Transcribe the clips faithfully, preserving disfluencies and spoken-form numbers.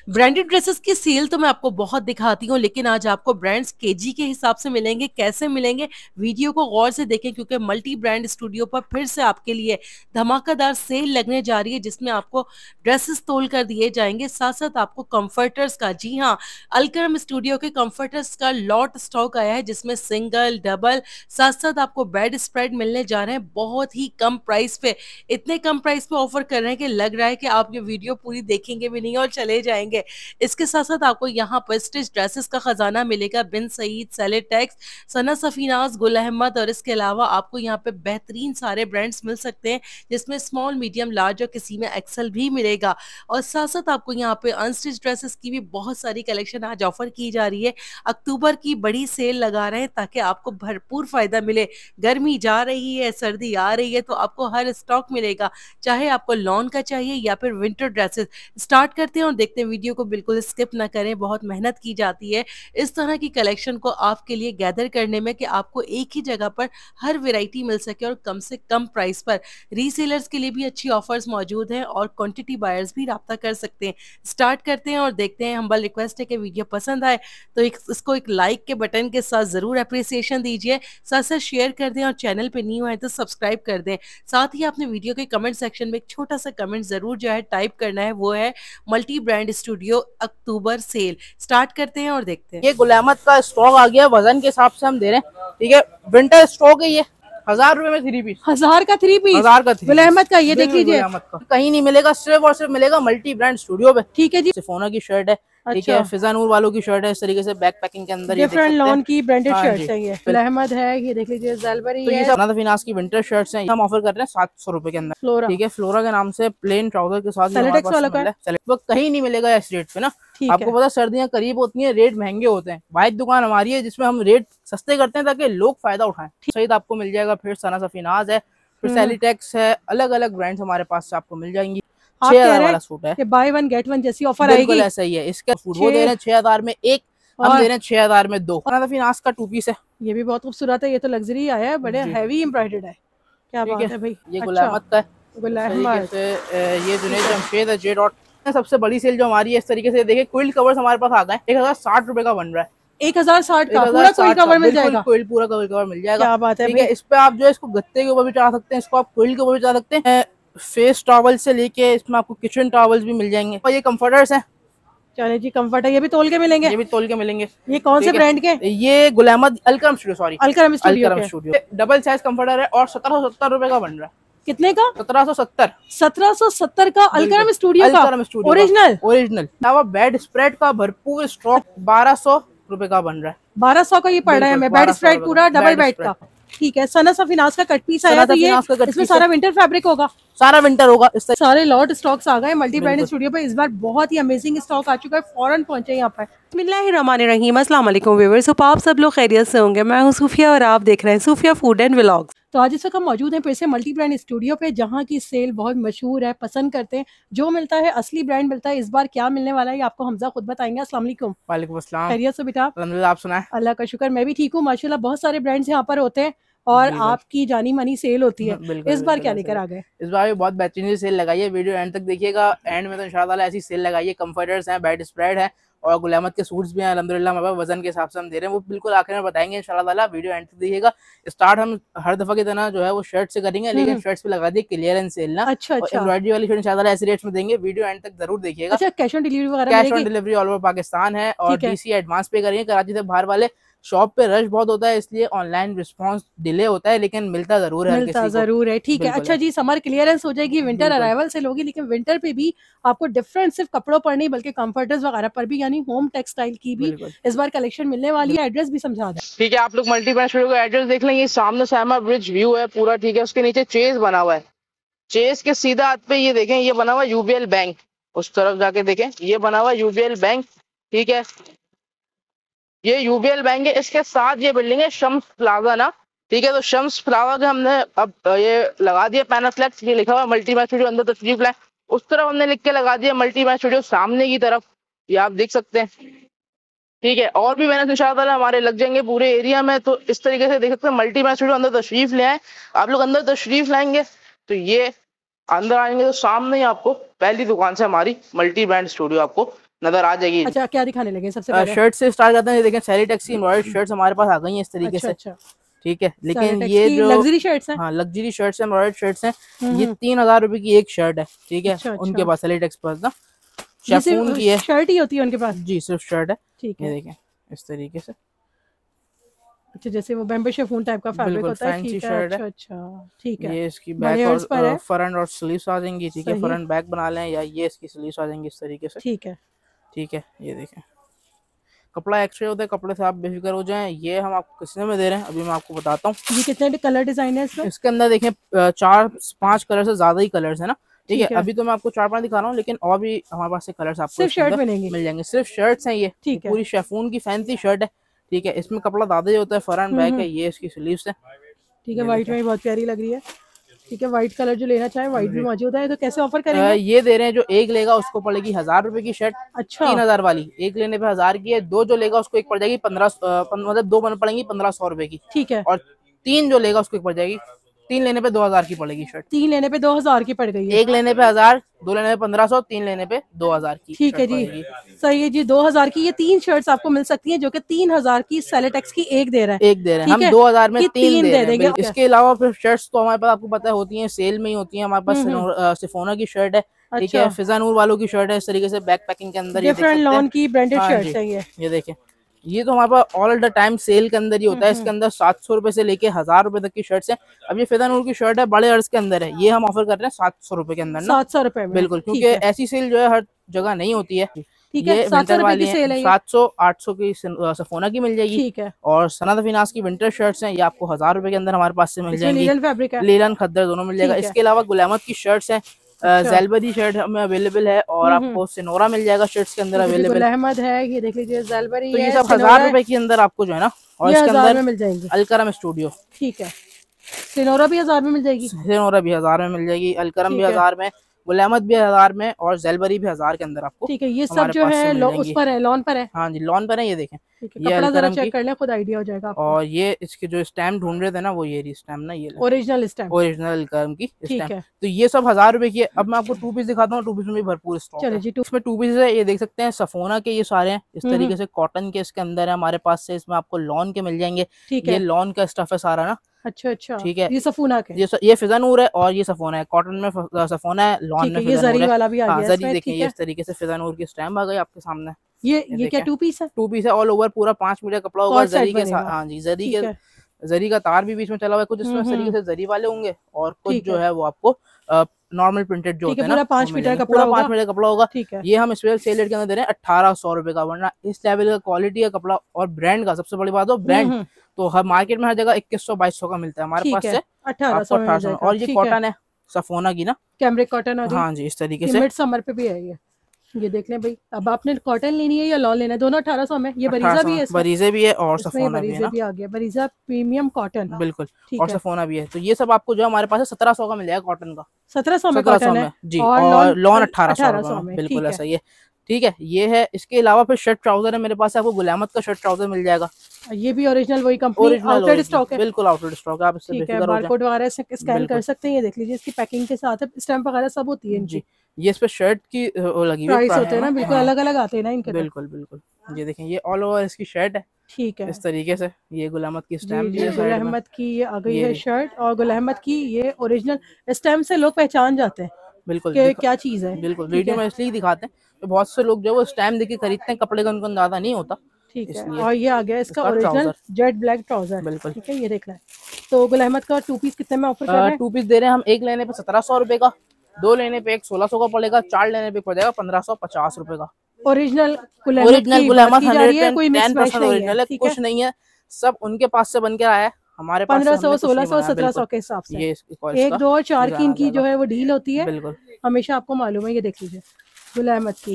Branded dresses की cell तो मैं आपको बहुत दिखाती हूँ, लेकिन आज आपको ब्रांड्स केजी के हिसाब से मिलेंगे। कैसे मिलेंगे, वीडियो को गौर से देखें, क्योंकि मल्टी ब्रांड स्टूडियो पर फिर से आपके लिए धमाकेदार सेल लगने जा रही है, जिसमें आपको ड्रेसेस तोल कर दिए जाएंगे। साथ साथ आपको कंफर्टर्स का, जी हाँ, अलकरम स्टूडियो के कंफर्टर्स का लॉट स्टॉक आया है, जिसमें सिंगल, डबल, साथ साथ आपको बेड स्प्रेड मिलने जा रहे हैं बहुत ही कम प्राइस पे। इतने कम प्राइस पे ऑफर कर रहे हैं कि लग रहा है कि आप ये वीडियो पूरी देखेंगे भी नहीं और चले जाएंगे। इसके साथ साथ आपको यहाँ पर स्टिच ड्रेसेस का खजाना मिलेगा। बिन सईद, सेलेटेक्स, सना सफीनाज, गुल अहमद, और इसके अलावा आपको यहाँ पे बेहतरीन सारे ब्रांड्स मिल सकते हैं, जिसमें स्मॉल, मीडियम, लार्ज और किसी में एक्सेल भी मिलेगा। और साथ साथ आपको यहाँ पे अनस्टिच ड्रेसेस की भी बहुत सारी कलेक्शन आज ऑफर की जा रही है। अक्टूबर की बड़ी सेल लगा रहे हैं ताकि आपको भरपूर फायदा मिले। गर्मी जा रही है, सर्दी आ रही है, तो आपको हर स्टॉक मिलेगा, चाहे आपको लॉन का चाहिए या फिर विंटर ड्रेसेस। स्टार्ट करते हैं और देखते हैं, वीडियो को बिल्कुल स्किप ना करें, बहुत मेहनत की जाती है इस तरह की कलेक्शन को आपके लिए गैदर करने में कि आपको एक ही जगह पर हर वैरायटी मिल सके और कम से कम प्राइस पर। रीसेलर्स के लिए भी अच्छी ऑफर्स मौजूद हैं और क्वांटिटी बायर्स भी राब्ता कर सकते हैं। स्टार्ट करते हैं और देखते हैं। हम्बल रिक्वेस्ट है कि वीडियो पसंद आए तो एक, इसको एक लाइक के बटन के साथ जरूर अप्रिसिएशन दीजिए, साथ साथ शेयर कर दें और चैनल पे न्यू है तो सब्सक्राइब कर दें। साथ ही आपने वीडियो के कमेंट सेक्शन में एक छोटा सा कमेंट जरूर जो है टाइप करना है, वो है multi brand studio October sale. Start करते हैं और देखते हैं। ये गुल अहमद का स्टॉक आ गया, वजन के हिसाब से हम दे रहे हैं, ठीक है। विंटर स्टॉक है ये, हजार रुपए में थ्री पीस, हजार का थ्री पीस, हजार का थ्री गुल अहमद का। ये देख लीजिए, कहीं नहीं मिलेगा, सिर्फ और सिर्फ मिलेगा मल्टी ब्रांड स्टूडियो पे, ठीक है जी। सिफोना की शर्ट है, ठीक अच्छा। है। फिजा नूर वालों की शर्ट है, इस तरीके से बैक पैकिंग के अंदर डिफरेंट लॉन की ब्रांडेड शर्ट्स है। ये गुल फिर अहमद है, ये देख लीजिए, ज़लबरी तो ये है। सब सना फिनास की विंटर शर्ट्स हैं, हम ऑफर कर रहे हैं सात सौ रुपए के अंदर, फ्लोरा, ठीक है। फ्लोरा के नाम से प्लेन ट्राउजर के साथ सेलेटेक्स वाला का, वो कहीं नहीं मिलेगा इस रेट पे ना। आपको पता, सर्दियां करीब होती हैं, रेट महंगे होते हैं। वाहिद दुकान हमारी है जिसमें हम रेट सस्ते करते हैं ताकि लोग फायदा उठाएं। सईद आपको मिल जाएगा, फिर सना सफीनाज है, फिर सेलेटेक्स है, अलग अलग ब्रांड्स हमारे पास से आपको मिल जाएंगी। छह हजार वाला सूट है, बाय वन गेट वन जैसी ऑफर आएगी, ऐसा ही है। इसका सूट वो दे रहे हैं छह हजार में एक, हम दे रहे हैं छह हजार में दो। फिनास का टू पीस है, ये भी बहुत खूबसूरत है। ये तो लग्जरी आया है, बड़े हैवी एम्ब्रॉयडर्ड है, क्या बात है भाई। ये गुल अहमद का है, गुल अहमद। ये जुनैद जमशेद है, जे डॉट। सबसे बड़ी सेल जो हमारी है इस तरीके से, देखिए क्विल्ट कवर्स हमारे पास आ गए, एक हजार साठ रुपए का बन रहा है। एक हजार साठ का पूरा क्विल्ट कवर मिल जाएगा, क्विल्ट पूरा क्विल्ट कवर मिल जाएगा, क्या बात है, ठीक है। इस पे आप जो है इसको गत्ते के ऊपर भी चढ़ा सकते हैं, इसको आप क्विल्ट के ऊपर भी चढ़ा सकते हैं। फेस टॉवल से लेके इसमें आपको किचन टॉवल्स भी मिल जाएंगे। और ये कंफर्टर्स हैं, चले जी, कंफर्ट है, ये भी तोल के मिलेंगे, ये भी तोल के मिलेंगे। ये कौन से ब्रांड के? ये Gul Ahmed Alkaram studio, sorry Alkaram studio. Double size comforter है और सत्रह सौ सत्तर रुपए का बन रहा है। कितने का? सत्रह सौ सत्तर, सत्रह सौ सत्तर का अलकरम स्टूडियो का ओरिजिनल ओरिजिनल। बेड स्प्रेड का भरपूर स्टॉक बारह सौ रुपए का बन रहा है, बारह सौ का ये पड़ रहा है हमें। बेड स्प्रेड पूरा डबल बेड का, ठीक है। सना सफीनाज का कट पीस आया, तो ये इसमें सारा विंटर फैब्रिक होगा, सारा विंटर होगा। इस सारे लॉट स्टॉक्स आ गए मल्टी ब्रांड स्टूडियो पे। इस बार बहुत ही अमेजिंग स्टॉक आ चुका है, फौरन पहुंचे यहाँ पर। बिस्मिल्लाहिर्रहमानिर्रहीम, अस्सलाम वालेकुम व्यूअर्स। तो आप सब लोग खैरियत से होंगे। मैं हूँ सूफिया और आप देख रहे हैं सूफिया फूड एंड व्लॉग्स। तो आज इस वक्त हम मौजूद हैं फिर से मल्टी ब्रांड स्टूडियो पे, जहाँ की सेल बहुत मशहूर है, पसंद करते हैं। जो मिलता है असली ब्रांड मिलता है। इस बार क्या मिलने वाला है आपको हमजा खुद बताएंगे। अस्सलाम वालेकुम। वालेकुम अस्सलाम, खैरियत से बेटा? अल्हम्दुलिल्लाह, आप सुनाएं? अल्लाह का शुक्र, मैं भी ठीक हूँ माशाल्लाह। बहुत सारे ब्रांड्स यहाँ पर होते हैं और आपकी जानी मानी सेल होती है। इस बार क्या लेकर आ गए? इस बार भी बहुत बेहतरीन सेल लगाई है, वीडियो एंड तक देखिएगा। एंड में तो इंशाल्लाह ऐसी सेल लगाई है। कंफर्टर्स हैं, बेड स्प्रेड है और गुल अहमद के सूट्स भी हैं अल्हम्दुलिल्लाह हमारे पास। वजन के हिसाब से हम दे रहे हैं, वो बिल्कुल आखिर में बताएंगे इंशाल्लाह। वीडियो एंड तक देखिएगा। स्टार्ट हम हर दफा की तरह जो है वो शर्ट से करेंगे, लेकिन शर्ट्स पे लगा दी क्लियरेंस सेल ना। अच्छा, अच्छा। एम्ब्रॉयडरी वाली शर्ट इंशाल्लाह ऐसे रेट्स में देंगे, वीडियो एंड तक जरूर देखिएगा। अच्छा, कैश ऑन डिलीवरी वगैरह? Cash on delivery all over Pakistan है और डीसी एडवांस पे करेंगे। कराची से बाहर वाले शॉप पे रश बहुत होता है, इसलिए ऑनलाइन रिस्पांस डिले होता है, लेकिन मिलता जरूर है, मिलता जरूर है, ठीक है। अच्छा जी, समर क्लियरेंस हो जाएगी, विंटर अराइवल सेल होगी, लेकिन विंटर पे भी आपको डिफरेंट सिर्फ कपड़ों पर नहीं बल्कि कंफर्टर्स वगैरह पर भी, यानी होम टेक्सटाइल की भी इस बार कलेक्शन मिलने वाली है। एड्रेस भी समझा दें, ठीक है। आप लोग मल्टी ब्रांड स्टूडियो का एड्रेस देख लेंगे, सामने सैमा ब्रिज व्यू है पूरा, ठीक है। उसके नीचे चेज बना हुआ है, चेज के सीधा हाथ पे ये देखें, ये बना हुआ यूबीएल बैंक, उस तरफ जाके देखें, ये बना हुआ यूबीएल बैंक, ठीक है। ये यूबीएल बैंक है, इसके साथ ये बिल्डिंग है शम्स प्लाजा ना, ठीक है। तो शम्स प्लाजा के हमने अब ये लगा दिया पैनाफ्लेक्स, ये लिखा हुआ मल्टी ब्रांड स्टूडियो, अंदर तशरीफ लाए, उस तरफ हमने लिख के लगा दिया मल्टी ब्रांड स्टूडियो सामने की तरफ, ये आप देख सकते हैं, ठीक है। और भी मैंने इंशाल्लाह हमारे लग जाएंगे पूरे एरिया में। तो इस तरीके से देख सकते हैं मल्टी ब्रांड स्टूडियो, अंदर तशरीफ ले आए। आप लोग अंदर तशरीफ लाएंगे तो ये अंदर आएंगे तो सामने ही आपको पहली दुकान से हमारी मल्टी ब्रांड स्टूडियो आपको नजर आ जाएगी। अच्छा, क्या दिखाने लगे सबसे पहले? शर्ट से स्टार्ट करते हैं। देखें सेलिटेक्स की एम्ब्रॉयडर्ड शर्ट्स हमारे पास आ गई हैं इस तरीके अच्छा, से। अच्छा। ठीक है, लेकिन ये जो लग्जरी शर्ट्स हैं, हाँ लग्जरी शर्ट्स हैं, एम्ब्रॉयडर्ड शर्ट्स हैं। ये तीन हजार रुपए की एक शर्ट है। ठीक है, अच्छा, उनके अच्छा। पास सेलिटेक्स पर ना शेफून की है, शर्ट ही होती है उनके पास जी, सिर्फ शर्ट है। ठीक है, ये देखें इस तरीके से। अच्छा, जैसे वो बैम्बू शिफॉन टाइप का फैब्रिक होता है। ठीक है, अच्छा अच्छा, ठीक है। ये इसकी बैक और फ्रंट और स्लीव्स आ जाएंगी। ठीक है, फ्रंट बैक बना लें या ये इसकी स्लीव्स आ जाएंगी इस तरीके से। ठीक है, ठीक है। ये देखें कपड़ा एक्स्ट्रा होता है, कपड़े से आप बेफिक्र हो जाएं। ये हम आपको कितने में दे रहे हैं अभी मैं आपको बताता हूँ। ये कितने कलर डिजाइन है इसमें? इसके अंदर देखें चार पांच कलर से ज्यादा ही कलर्स है ना। ठीक है, अभी तो मैं आपको चार पांच दिखा रहा हूँ, लेकिन और भी हमारे पास से कलर्स आपको सिर्फ शर्ट मिलेंगे, मिल जाएंगे। सिर्फ शर्ट्स हैं ये। ठीक है, पूरी शेफून की फैंसी शर्ट है। ठीक है, इसमें कपड़ा ज्यादा ही होता है, फ्रंट बैक है, ये इसकी स्लीव्स है। ठीक है, व्हाइट में बहुत प्यारी लग रही है। ठीक है, व्हाइट कलर जो लेना चाहे व्हाइट भी मौजूद है। तो कैसे ऑफर करेंगे? ये दे रहे हैं, जो एक लेगा उसको पड़ेगी हजार रुपए की शर्ट। अच्छा, तीन हजार वाली एक लेने पे हजार की है। दो जो लेगा उसको एक पड़ जाएगी पंद्रह, मतलब दो बन पड़ेंगी पंद्रह सौ रुपए की। ठीक है, और तीन जो लेगा उसको एक पड़ जाएगी, तीन लेने पे दो हजार की पड़ेगी शर्ट। तीन लेने पे दो हजार की पड़ गई है। एक लेने पे हजार, दो लेने पे पंद्रह सौ, तीन लेने पे दो हजार की। ठीक है जी, सही है जी। दो हजार की ये तीन शर्ट्स आपको मिल सकती हैं, जो कि तीन हजार की सेलेटेक्स की एक दे रहे हैं। एक दे रहे हैं हम, दो हजार में तीन दे रहे हैं। इसके अलावा फिर शर्ट्स तो हमारे पास आपको पता है होती हैं सेल में ही होती हैं। हमारे पास सिफोना की शर्ट है। ठीक है, फिजानूर वालों की शर्ट है इस तरीके से बैक पैकिंग के अंदर। डिफरेंट लॉन की ब्रांडेड शर्ट्स है ये। ये देखें, ये तो हमारे पास ऑल द टाइम सेल के अंदर ही होता है। इसके अंदर सात सौ रुपए से लेके हजार रुपए तक की शर्ट्स हैं। अब ये फिजानूर की शर्ट है, बड़े अर्ज के अंदर है, ये हम ऑफर कर रहे हैं सात सौ रुपए के अंदर ना। सात सौ रुपए में, बिल्कुल, क्योंकि ऐसी सेल जो है हर जगह नहीं होती है। ठीक है, सात सौ रुपए की सेल है। सात सौ आठ सौ की सफोना की मिल जाएगी। ठीक है, और सनत फिनास की विंटर शर्ट्स हैं, ये आपको हजार रुपए के अंदर हमारे पास से मिल जाएंगी। लीलन फैब्रिक है, लीलन खद्दर दोनों मिल जाएगा। इसके अलावा गुलामत की शर्ट्स हैं, ज़ैलबरी शर्ट हमें अवेलेबल है, और आपको सिनोरा मिल जाएगा शर्ट्स के अंदर अवेलेबल। अहमद है, ये देख लीजिए ज़ैलबरी है। तो ये सब हजार रुपए के अंदर आपको जो है ना, और इसके अंदर मिल जाएंगे। अलकरम स्टूडियो, ठीक है, सिनोरा भी हजार में मिल जाएगी। सिनोरा भी हजार में मिल जाएगी, अलकरम भी हजार में, गुलामत भी हजार में, और ज़ैलबरी भी हजार के अंदर आपको। ठीक है, ये सब जो है उस पर है, लॉन पर है। हाँ जी, लॉन पर है। ये देखें, ये अलकरम चेक कर लें, खुद आइडिया हो जाएगा आपको। और ये इसके जो स्टैम्प ढूंढ रहे थे ना, वो ये स्टैम्प ना, ये ओरिजिनल स्टैम्प, ओरिजिनल अलकरम की स्टैम्प। तो ये सब हजार रुपए की है। अब मैं आपको टू पीस दिखाता हूँ। टू पीस में भी भरपूर स्टॉक है। इसमें टू पीस है, ये देख सकते हैं सफोना के, ये सारे हैं इस तरीके से, कॉटन के इसके अंदर है हमारे पास से। इसमें आपको लॉन के मिल जाएंगे। ये लॉन का स्टफ है सारा ना। अच्छा अच्छा, ठीक है, ये सफोना के, ये ये फिजानूर है, और ये सफोना है। कॉटन में सफोना है, लॉन में ये जरी वाला भी आ गया। जरी देखें, ये इस तरीके से फिजानूर की स्टैम्प आ गई आपके सामने। ये ये क्या टू पीस है? टू पीस है, ऑल ओवर पूरा पांच मीटर कपड़ा होगा जरी के साथ। हाँ जी, जरी के, जरी का तार भी बीच में चला हुआ है। कुछ इसमें तरीके से जरी वाले होंगे, और कुछ जो है वो आपको नॉर्मल प्रिंटेड जो होता है ना, पांच मीटर कपड़ा, पांच मीटर कपड़ा होगा। ठीक है, ये हम स्पेशल सेल रेट के अंदर दे रहे हैं अठारह सौ रुपए का। वरना इस लेवल का क्वालिटी का कपड़ा और ब्रांड का, सबसे बड़ी बात हो ब्रांड, तो हर मार्केट में हर जगह इक्कीस सौ बाईस सौ का मिलता है, हमारे पास से अठारह सौ। और ये कॉटन है सफोना की ना, कैमरिक कॉटन। हाँ जी, इस तरीके से मिड समर पे भी है ये। ये देख लें भाई, अब आपने कॉटन लेनी है या लॉन लेना है, दोनों अठारह सौ में। ये बरीजा भी है, बरीजे भी है, और सफोना भी है ना, भी आ गया बरीजा प्रीमियम कॉटन। बिल्कुल, और सफोना भी है। तो ये सब आपको जो हमारे पास है सत्रह सौ का मिल जाएगा कॉटन का। सत्रह सौ में कॉटन है जी, और लॉन अठारह सौ में। बिल्कुल ऐसा ही है। ठीक है, ये है। इसके अलावा फिर शर्ट ट्राउजर है मेरे पास, आपको गुलामत का शर्ट ट्राउजर मिल जाएगा। ये भी ओरिजिनल वही कंपनी, आउटलेट स्टॉक है। बिल्कुल आउटलेट स्टॉक है, आप इससे बेफिक्र हो जाएं। बारकोड वगैरह से स्कैन कर सकते हैं। ये देख लीजिए, इसकी पैकिंग के साथ स्टैम्प वगैरह सब होती है जी। ये इस पे शर्ट की लगी हुई प्राइस होते हैं ना, बिल्कुल अलग अलग आते हैं ना इनके। बिल्कुल बिल्कुल, ये देखें, ये ऑल ओवर इसकी शर्ट है। ठीक है, इस तरीके से। ये गुलामत की स्टैम्प है, गुल अहमद की ये आ गई है शर्ट, और गुल अहमद की ये ओरिजिनल स्टैम्प से लोग पहचान जाते हैं। बिल्कुल, क्या चीज है। बिल्कुल, वीडियो में इसलिए दिखाते हैं, तो बहुत से लोग जो वो स्टैम्प देके खरीदते हैं, कपड़े का उनको अंदाजा नहीं होता। ठीक है, और ये आ गया इसका ओरिजिनल जेट ब्लैक ट्राउजर। बिल्कुल, ठीक है, ये देख रहे हैं। तो गुल अहमद का टू पीस कितने में ऑफर कर रहे हैं? टू पीस दे रहे हैं हम, एक लेने पे सत्रह सौ रुपए का, दो लेने पे एक सोलह सौ का पड़ेगा, चार लेने पे पड़ जाएगा पंद्रह सौ पचास रुपए का। ओरिजिनल ओरिजिनल गुलामत ओरिजिनल है, कुछ नहीं है, सब उनके पास से बन के आया है। हमारे पास पंद्रह सौ, सोलह सौ, सत्रह सौ के हिसाब से। ये एक दो और चार की इनकी जो है वो डील होती है। बिल्कुल, हमेशा आपको मालूम है। ये देख लीजिए, गुल अहमद की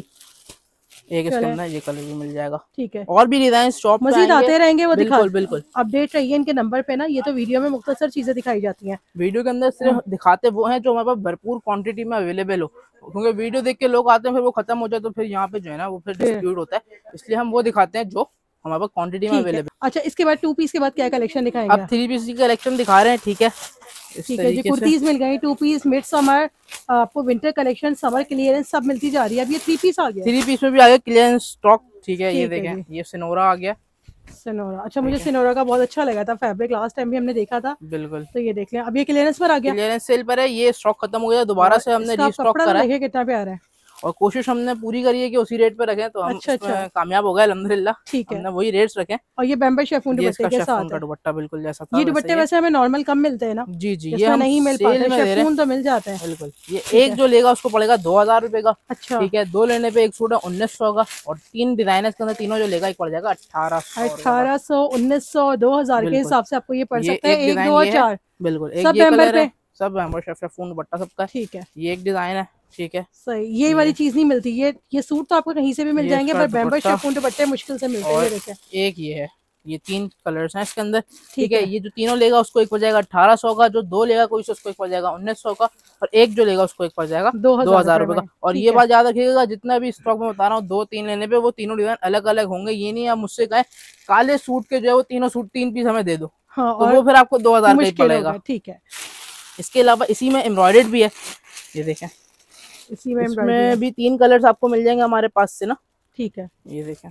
एक इसके अंदर ये कलर भी मिल जाएगा। ठीक है, और भी डिजाइन शॉप मजीद आते रहेंगे, वो दिखा। बिल्कुल, अपडेट रहिए इनके नंबर पे ना। ये तो वीडियो में मुख्तसर चीजें दिखाई जाती हैं, वीडियो के अंदर सिर्फ दिखाते वो हैं जो हमारे पास भरपूर क्वांटिटी में अवेलेबल हो। क्योंकि वीडियो देख के लोग आते हैं, फिर वो खत्म हो जाए तो फिर यहाँ पे जो है ना वो फिर डिस्प्यूट होता है। इसलिए हम वो दिखाते हैं जो हमारे पास क्वांटिटी में अवेलेबल। अच्छा, इसके बाद टू पीस के बाद क्या कलेक्शन दिखाएंगे? अब थ्री पीस की कलेक्शन दिखा रहे हैं, ठीक है। ठीक है जी, कुर्तीज मिल गई, टू पीस, मिड समर, आपको विंटर कलेक्शन, समर क्लियरेंस सब मिलती जा रही है। अब ये थ्री पीस आ गया, थ्री पीस में भी आ गया क्लियरेंस स्टॉक, ठीक है। ये देखें, ये सिनोरा आ गया, सिनोरा। अच्छा, मुझे सिनोरा का बहुत अच्छा लगा था फैब्रिक, लास्ट टाइम भी हमने देखा था। बिल्कुल, तो ये देख लें, अब ये क्लियरेंस पर आ गया, क्लियरेंस सेल पर है। ये स्टॉक खत्म हो गया, दोबारा से हमने रीस्टॉक करा है। कितना प्यारा है, और कोशिश हमने पूरी करी है कि उसी रेट पे रखें, तो हम अच्छा, अच्छा। कामयाब हो गए अल्हम्दुलिल्लाह। ठीक है, हमने वही रेट्स रखे। और ये बैम्बर शेफून दुपट्टे के साथ का दुपट्टा बिल्कुल जैसा था। ये दुपट्टे वैसे हमें नॉर्मल कम मिलते हैं ना? जी जी, ये हम नहीं मिल पाते, शेफून तो मिल जाते हैं। बिल्कुल, ये एक जो लेगा उसको पड़ेगा दो हजार रुपए का। अच्छा, ठीक है। दो लेने पे एक सूट है उन्नीस सौ का, और तीन डिजाइनर्स के अंदर तीनों जो लेगा एक पड़ जाएगा अठारह सौ अठारह सौ उन्नीस सौ दो हजार के हिसाब से आपको ये पड़ सकता है। एक दो चार बिल्कुल, सब मेंबर पे सब बैम्बर शेफून दुपट्टा सबका, ठीक है। ये एक डिजाइन है, ठीक है। सही, ये वाली चीज नहीं मिलती। ये ये सूट तो आपको कहीं से भी मिल जाएंगे, पर बैम्बर शेफून दुपट्टे मुश्किल से मिलते हैं। देखें, एक ये है, ये तीन कलर्स हैं इसके अंदर, ठीक है। ये जो तीनों लेगा उसको एक पड़ जाएगा अठारह सौ का, जो दो लेगा कोई उसको एक पड़ जाएगा उन्नीस सौ का, और एक जो लेगा उसको एक पड़ जाएगा दो हजार रुपए का। और ये बात याद रखिएगा, जितना भी स्टॉक में बता रहा हूँ, दो तीन लेने पे वो तीनों डिजाइन अलग अलग होंगे। ये नहीं आप मुझसे कहें काले सूट के जो है वो तीनों सूट तीन पीस हमें दे दो, हाँ, तो वो फिर आपको दो हजार का पड़ेगा, ठीक है। इसके अलावा इसी में एम्ब्रॉयडर्ड भी है, ये देखें, इसी में इसमें भी तीन कलर्स आपको मिल जाएंगे हमारे पास से ना, ठीक है। ये देखें,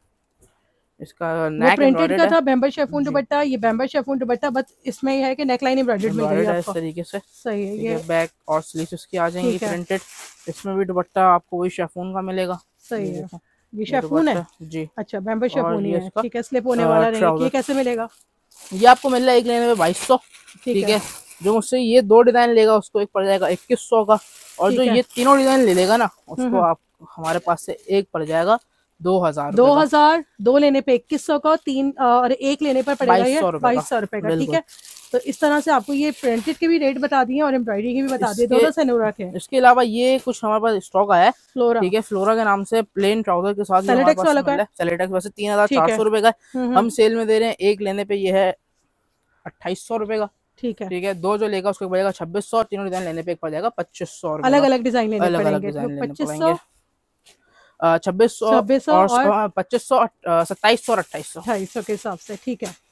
इसका नेक प्रिंटेड का था बैम्बर शेफून दुपट्टा, ये बैम्बर शेफून दुपट्टा, बस इसमें ये है कि नेक लाइन एम्ब्रॉयडर्ड मिल रही है इस तरीके से। सही है, ये बैक और स्लीव्स इसकी आ जाएंगी प्रिंटेड। इसमें भी दुपट्टा आपको वही शेफून का मिलेगा, सही है। ये शेफून है जी, अच्छा, बैम्बर शेफून ही है, ठीक है। स्लिप होने वाला नहीं, ये कैसे मिलेगा? ये आपको मिल रहा है एक लेने में बाईस सौ, ठीक है। जो मुझसे ये दो डिजाइन लेगा उसको एक पड़ जाएगा इक्कीस सौ का, और जो ये तीनों डिजाइन ले लेगा ना उसको आप हमारे पास से एक पड़ जाएगा दो हजार दो हजार दो लेने पे इक्कीस सौ का, तीन और एक लेने पर पड़ेगा ये बाईस सौ रुपए का, ठीक है। तो इस तरह से आपको ये प्रिंटेड के भी रेट बता दिए और एम्ब्रॉयडरी के भी बता दिए, दोनों सिनोरा के। इसके अलावा ये कुछ हमारे पास स्टॉक आया है, फ्लोरा, ठीक है। फ्लोरा के नाम से प्लेन ट्राउजर के साथ सेलेटेक्स वाला का, सेलेटेक्स वैसे तीन हजार चार सौ रुपए का हम सेल में दे रहे हैं, एक लेने पे ये है अट्ठाईस सौ रुपए का, ठीक है, ठीक है। दो जो लेगा उसको पड़ेगा छब्बीस सौ, तीनों डिजाइन लेने पे एक पड़ जाएगा पच्चीस सौ, अलग अलग डिजाइन लेने अलग अलग डिजाइन पच्चीस सौ, छब्बीस सौ और पच्चीस सौ, सत्ताईस सौ और अट्ठाईस सौ अट्ठाईस सौ के हिसाब से, ठीक है।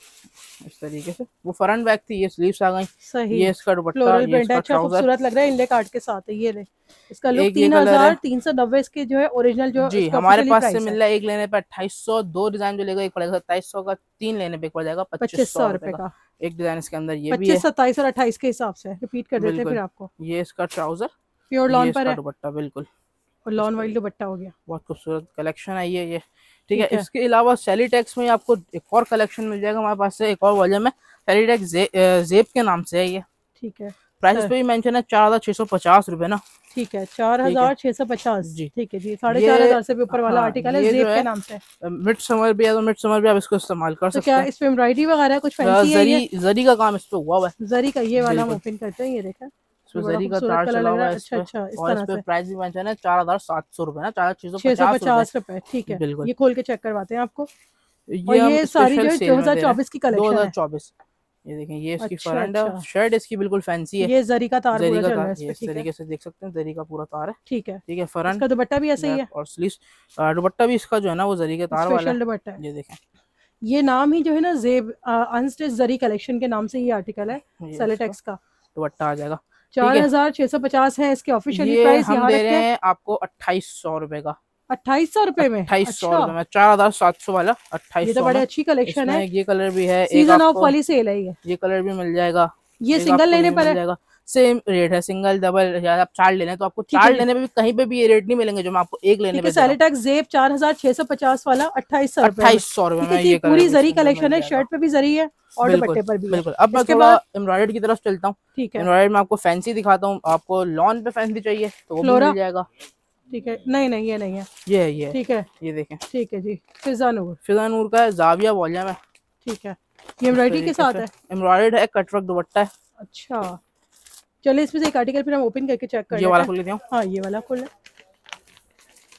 इस तरीके से वो फ्रंट बैक थी, ये स्लीव्स आ गई, सही। ये इसका दुपट्टा, ये इसका अच्छा खूबसूरत लग रहा है, इनले कार्ड के साथ है। ये ले, इसका लुक तीन हजार तीन सौ नब्बे इसके जो है ओरिजिनल जो जी हमारे पास से मिल रहा है। एक लेने पे अट्ठाईस सौ, दो डिजाइन जो लेगा एक पड़ेगा सत्ताईस सौ का, तीन लेने पे पड़ जाएगा पच्चीस सौ रुपए का। एक डिजाइन इसके अंदर ये भी है, सत्ताईस और अट्ठाईस के हिसाब से। रिपीट कर देते हैं फिर आपको। ये इसका ट्राउजर प्योर लॉन पर है, दुपट्टा बिल्कुल, और लॉन वाइल दुपट्टा हो गया, बहुत खूबसूरत कलेक्शन है ये ये ठीक है। इसके अलावा सेलीटेक्स में आपको एक और कलेक्शन मिल जाएगा हमारे पास से, एक और वर्जन में सेलीटेक्स जे, जेब के नाम से है ये, ठीक है। प्राइस पे भी मेंशन है चार हजार छह सौ पचास रुपए ना, ठीक है, चार हजार छह सौ पचास जी, ठीक है जी। साढ़े चार हजार से भी ऊपर वाला आर्टिकल है, जेब के नाम से। मिड समर भी है तो मिड समर भी आप इसको इस्तेमाल कर सकते हैं। क्या इसमें एम्ब्रॉयडरी वगैरह कुछ फैंसी है? जरी जरी का काम इस पे हुआ हुआ है, जरी का। ये वाला हम ओपन करते हैं, ये देखा जरी का तार चला हुआ है। अच्छा अच्छा, इस तरह से प्राइस भी मेंशन है चार हजार सात सौ रुपए ना, चार हजार छह सौ पचास रुपए, ठीक है। ये खोल के चेक करवाते हैं आपको। ये सारी जो है दो हजार चौबीस की कलेक्शन है, दो हजार चौबीस। ये देखें, ये इसकी फ्रंट है, शर्ट इसकी बिल्कुल फैंसी है, ये जरी का तार पूरा चल रहा है इस पे, इस तरीके से देख सकते हैं, जरी का पूरा तार है, ठीक है, ठीक है। फ्रंट इसका दुपट्टा भी ऐसे ही है, और स्लीव्स दुपट्टा भी इसका जो है ना वो जरी के तार वाला दुपट्टा है। ये देखें, ये नाम ही जो है ना जेब अनस्टिच जरी कलेक्शन के नाम से ये आर्टिकल है। सेलेटेक्स का दुपट्टा आ जाएगा, चार हजार छह सौ पचास है इसके ऑफिशियल प्राइस। हम दे रहे हैं आपको अट्ठाईस सौ रुपए का, अट्ठाईस सौ रुपए में, अट्ठाईस सौ रुपए में, चार हजार सात सौ वाला अट्ठाईस। ये तो बड़ी अच्छी कलेक्शन है। ये कलर भी है, सीजन ऑफ वाली सेल है ये ये कलर भी मिल जाएगा। ये सिंगल लेने पर है, सेम रेट है, सिंगल डबल या आप चार लेने तो आपको चार लेने पे भी कहीं पे भी ये रेट नहीं मिलेंगे जो मैं आपको एक लेने पे। सेलेटेक्स जेब चार हजार छह सौ पचास वाला अट्ठाईस सौ अट्ठाईस सौ रुपए में। ये पूरी जरी कलेक्शन है, शर्ट पे भी जरी है और दुपट्टे पर भी। बिल्कुल। अब मैं थोड़ा एम्ब्रॉयडरी की तरफ चलता हूँ, ठीक है। एम्ब्रॉयडरी में आपको फैंसी दिखाता हूँ, आपको लॉन पे फैंसी चाहिए तो वो मिल जाएगा, ठीक है। नहीं नहीं ये नहीं है, ये है, ये ठीक है, ये देखें, ठीक है जी। फिजा नूर, फिजा नूर का है, जाविया वॉल्यूम है, ठीक है। ये एम्ब्रॉयडरी के साथ है, एम्ब्रॉयडर्ड है, कटवर्क दुपट्टा है। अच्छा चलिए, इसमें से एक आर्टिकल फिर हम ओपन करके चेक कर लेते हैं। ये वाला खोल लेते हैं। हाँ ये वाला खोल लें।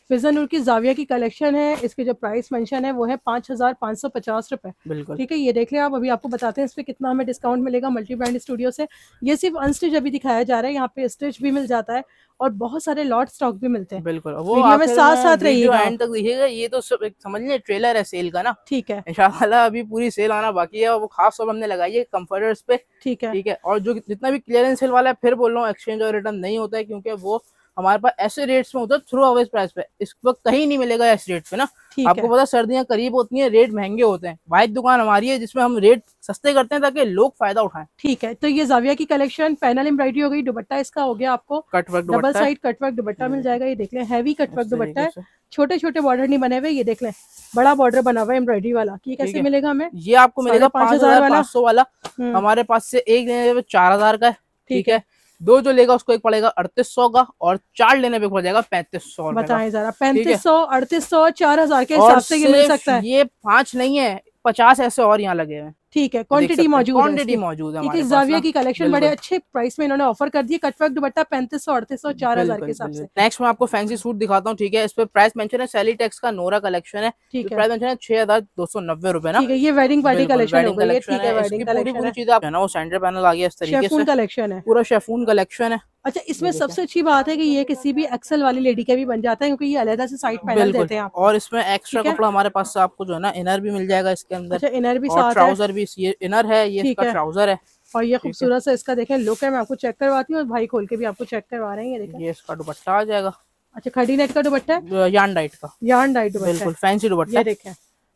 फिजा नूर की जाविया की कलेक्शन है। इसके जो प्राइस मेंशन है वो है पाँच हजार पाँच सौ पचास रुपए। बिल्कुल ठीक है, ये देख लें आप। अभी आपको बताते हैं इस पे कितना हमें डिस्काउंट मिलेगा मल्टी ब्रांड स्टूडियो से। ये सिर्फ अनस्टिच अभी दिखाया जा रहा है, यहाँ पे स्टिच भी मिल जाता है और बहुत सारे लॉट स्टॉक भी मिलते हैं। बिल्कुल, वो वीडियो में साथ साथ रहिएगा, एंड तक देखिएगा। ये तो सब एक समझ लीजिए ट्रेलर है सेल का ना। ठीक है, इंशाल्लाह अभी पूरी सेल आना बाकी है और वो खास तौर हमने लगाई है कंफर्टर्स पे। ठीक है, ठीक है। और जो जितना भी क्लियरेंस सेल वाला है, फिर बोल रहा हूँ, एक्सचेंज और रिटर्न नहीं होता है, क्योंकि वो हमारे पास ऐसे रेट्स में होता है थ्रू अवेज प्राइस पे। इस वक्त कहीं नहीं मिलेगा इस रेट पे ना। आपको पता सर्दियां करीब होती हैं, रेट महंगे होते हैं। वाहिद दुकान हमारी है जिसमें हम रेट सस्ते करते हैं ताकि लोग फायदा उठाएं। ठीक है, तो ये जाविया की कलेक्शन पैनल एम्ब्रॉयडरी हो गई। दुपट्टा इसका हो गया आपको cutwork, double side cutwork dupatta मिल जाएगा। ये देख लें, हैवी कटवर्क दुपट्टा है, छोटे छोटे बॉर्डर नहीं बने हुए। ये देख लें, बड़ा बॉर्डर बना हुआ है एम्ब्रॉयडरी वाला। ये कैसे मिलेगा हमें? ये आपको मिलेगा पाँच हजार पाँच सौ वाला। हमारे पास से एक चार हजार का है। ठीक है, दो जो लेगा उसको एक पड़ेगा अड़तीस सौ का और चार लेने पे पड़ जाएगा पैंतीस सौ। बताएं जरा, पैंतीस सौ अड़तीस सौ चार हजार के हिसाब से ये मिल सकता है। ये पांच नहीं है, पचास ऐसे और यहाँ लगे हैं। ठीक है, क्वांटिटी मौजूद है, क्वांटिटी मौजूद है। ठीक है, जाविया की कलेक्शन बड़े अच्छे प्राइस में इन्होंने ऑफर कर दिए। कटवर्क दुपट्टा पैंतीस सौ अड़तीस सौ चार हजार के हिसाब से। नेक्स्ट मैं आपको फैंसी सूट दिखाता हूँ। ठीक है, इस पे प्राइस मेंशन है सैली टेक्स का नोरा कलेक्शन है। ठीक है, प्राइस मेंशन है छह हजार दो सौ नब्बे रुपए ना। ठीक है, ये वेडिंग पार्टी कलेक्शन हो गई है। ठीक है, वेडिंग कलेक्शन पूरी चीज आप है ना, वो सेंटर पैनल आ गया इस तरीके से, कलेक्शन है, पूरा शेफून कलेक्शन है। अच्छा, इसमें सबसे अच्छी बात है कि ये किसी भी एक्सेल वाली लेडी के भी बन जाता है, क्योंकि ये अलग से साइड पैनल देते हैं आप। और इसमें एक्स्ट्रा कपड़ा हमारे पास से आपको जो है ना इनर भी मिल जाएगा इसके अंदर। अच्छा, इनर भी और साथ ट्राउजर भी, ये इनर है, ये इसका ट्राउजर है। और ये खूबसूरत सा इसका देखें लुक है। मैं आपको चेक करवाती हूँ और भाई खोल के भी आपको चेक करवा रहे हैं। ये देखें, ये इसका दुपट्टा आ जाएगा। अच्छा, खड़ी नेट का दुपट्टा है, यार्न डाइट का, यार्न डाइट दुपट्टा, बिल्कुल फैंसी दुपट्टा। ये देखें,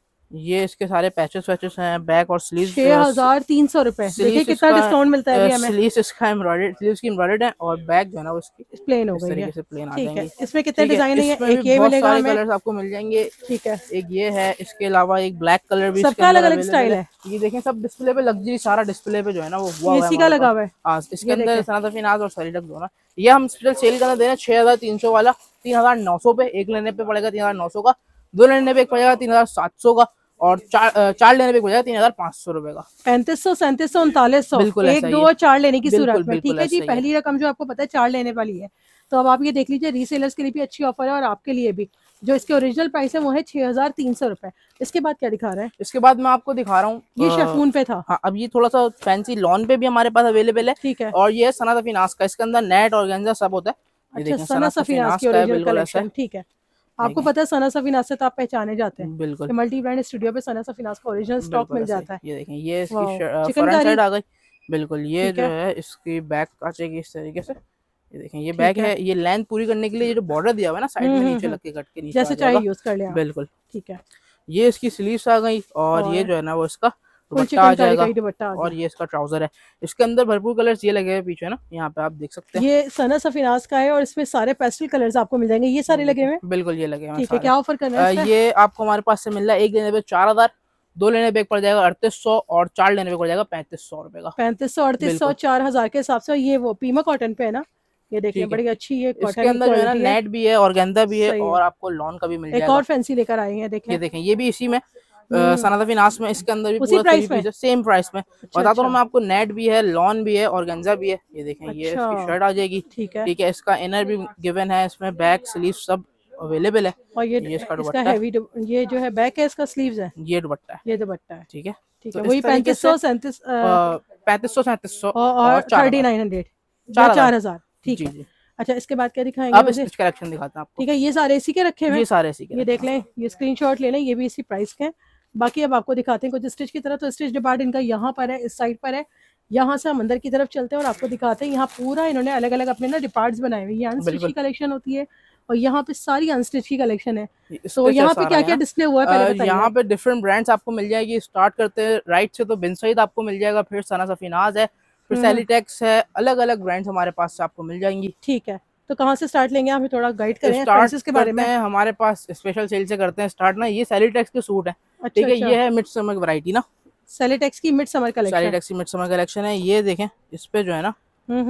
ये इसके सारे पैचेस वैचेस हैं, बैक और स्लीव छह हजार तीन सौ रुपए। देखिए कितना डिस्काउंट मिलता है हमें। स्लीव्स इसका एम्ब्रॉयडर्ड, स्लीव्स की एम्ब्रॉयडर्ड है और बैक जो है ना वो इसकी प्लेन हो गई है। से प्लेन आ ठीक जाएंगे। है, इसमें कितने डिजाइन है? एक ये मिलेगा हमें, कलर्स आपको मिल जाएंगे। ठीक है, एक ये है, इसके अलावा एक ब्लैक कलर भी, सबका अलग अलग स्टाइल है। ये देखें सब डिस्प्ले पे, लग्जरी सारा डिस्प्ले पे जो है ना वो हुआ है, इसी का लगा हुआ है। हाँ, इसके अंदर सनातफी नाज और सैली टेक्स दोनों। ये हम स्पेशल सेल करना दे रहे हैं छह हजार तीन सौ वाला, तीन हजार नौ सौ पे। एक लेने पे पड़ेगा तीन हजार नौ सौ का, दो लेने पे एक पड़ेगा तीन हजार सात सौ का और चार चार लेने पे पड़ जाएगा तीन हजार पाँच सौ रुपए का। पैंतीस सौ सैंतीस सौ उनतालीस सौ बिल्कुल, एक दो और चार लेने की सूरत में। ठीक है जी, पहली रकम जो आपको पता है चार लेने वाली है। तो अब आप ये देख लीजिए, रीसेलर्स के लिए भी अच्छी ऑफर है और आपके लिए भी। जो इसके ओरिजिनल प्राइस है वो है छह हजार तीन सौ रुपए। इसके बाद क्या दिखा रहा है? इसके बाद मैं आपको दिखा रहा हूँ, ये शेफून पे था। हाँ, अब ये थोड़ा सा फैंसी लॉन पे भी हमारे पास अवेलेबल है। ठीक है, और ये है सनातफी नाज का, इसके अंदर नेट और गेंजा सब होता है। अच्छा, सनातफी नाज की ओरिजिनल कलेक्शन। ठीक है, आपको पता है सना सफीनाज से तो आप पहचाने जाते हैं। बिल्कुल, मल्टी ब्रांड स्टूडियो पे सना सफीनाज का ओरिजिनल स्टॉक मिल जाता है। ये देखें, ये इसकी फ्रंट साइड आ गई। बिल्कुल, ये जो है इसकी बैक आ जाएगी इस तरीके से। ये देखें, ये बैक है। ये लेंथ पूरी करने के लिए ये जो बॉर्डर दिया हुआ है ना साइड में नीचे लग के कट के नीचे जैसे चाहिए यूज कर लिया। बिल्कुल, ठीक है। ये इसकी स्लीव्स आ गई और ये जो है ना वो इसका दुपट्टा आ जाएगा और ये इसका ट्राउजर है। इसके अंदर भरपूर कलर्स ये लगे हैं पीछे ना, यहाँ पे आप देख सकते हैं। ये सना सफीनाज का है और इसमें सारे पेस्टल कलर्स आपको मिल जाएंगे। ये सारे लगे हुए हैं? बिल्कुल, ये लगे हैं। ठीक है, क्या ऑफर करना है? ये आपको हमारे पास से मिल रहा है, एक लेने पे चार हजार, दो लेने पे पड़ जाएगा अड़तीस सौ और चार लेने पे पड़ जाएगा पैंतीस सौ रुपए का। पैंतीस सौ अड़तीस सौ चार हजार के हिसाब से। ये वो पीमा कॉटन पे है ना, ये देखिए बड़ी अच्छी है कॉटन। इसके अंदर जो है ना नेट भी है और गेंदा भी है और आपको लॉन का भी मिल जाएगा। एक और फैंसी लेकर आए हैं, देखें। ये देखें, ये भी इसी में सनातफी नाज में, इसके अंदर भी पूरा प्राइस में सेम प्राइस में बताता हूँ मैं आपको। नेट भी है, लॉन भी है और गेंजा भी है। ये देखें, ये इसकी शर्ट आ जाएगी। ठीक है, ठीक है। इसका इनर भी गिवन है, इसमें बैक स्लीव सब अवेलेबल है। और ये, ये इसका दुपट्टा है, ये जो है बैक है, इसका स्लीव्स है, ये दुपट्टा है, ये दुपट्टा है। ठीक है, ठीक है। वही पैंतीस सौ सैंतीस पैंतीस सौ सैंतीस सौ और थर्टी नाइन हंड्रेड चार हजार। ठीक है। अच्छा, इसके बाद क्या दिखाएंगे? अब स्टिच कलेक्शन दिखाते हैं आपको। ठीक है, ये सारे इसी के रखे हुए हैं। ये सारे इसी के, ये देख लें, ये स्क्रीनशॉट ले लें, ये भी इसी प्राइस के हैं। बाकी अब आपको दिखाते हैं कुछ स्टिच की तरफ। तो स्टिच डिपार्ट इनका यहाँ पर है, इस साइड पर है। यहाँ से हम अंदर की तरफ चलते हैं और आपको दिखाते हैं। यहाँ पूरा इन्होंने अलग अलग अपने ना डिपार्ट्स बनाए हुए। ये अनस्टिच की कलेक्शन होती है और यहाँ पे सारी अनस्टिच की कलेक्शन है। तो यहाँ पे क्या क्या डिस्प्ले हुआ है? यहाँ पे डिफरेंट ब्रांड्स आपको मिल जाएगी। स्टार्ट करते हैं राइट से, तो बिन सईद आपको मिल जाएगा, फिर सना सफीनाज है, फिर सैली टेक्स है। अलग अलग ब्रांड्स हमारे पास से आपको मिल जाएंगी। ठीक है, तो कहाँ से स्टार्ट लेंगे? हमें थोड़ा गाइड करें प्राइसेस के बारे में। हमारे पास स्पेशल सेल से करते हैं स्टार्ट ना। ये सैली टेक्स के सूट है। ठीक है, ये है मिड समर वैरायटी ना, सैली टेक्स की mid summer collection. Salitex की मिड समर कलेक्शन है। ये देखें, इस पे जो है ना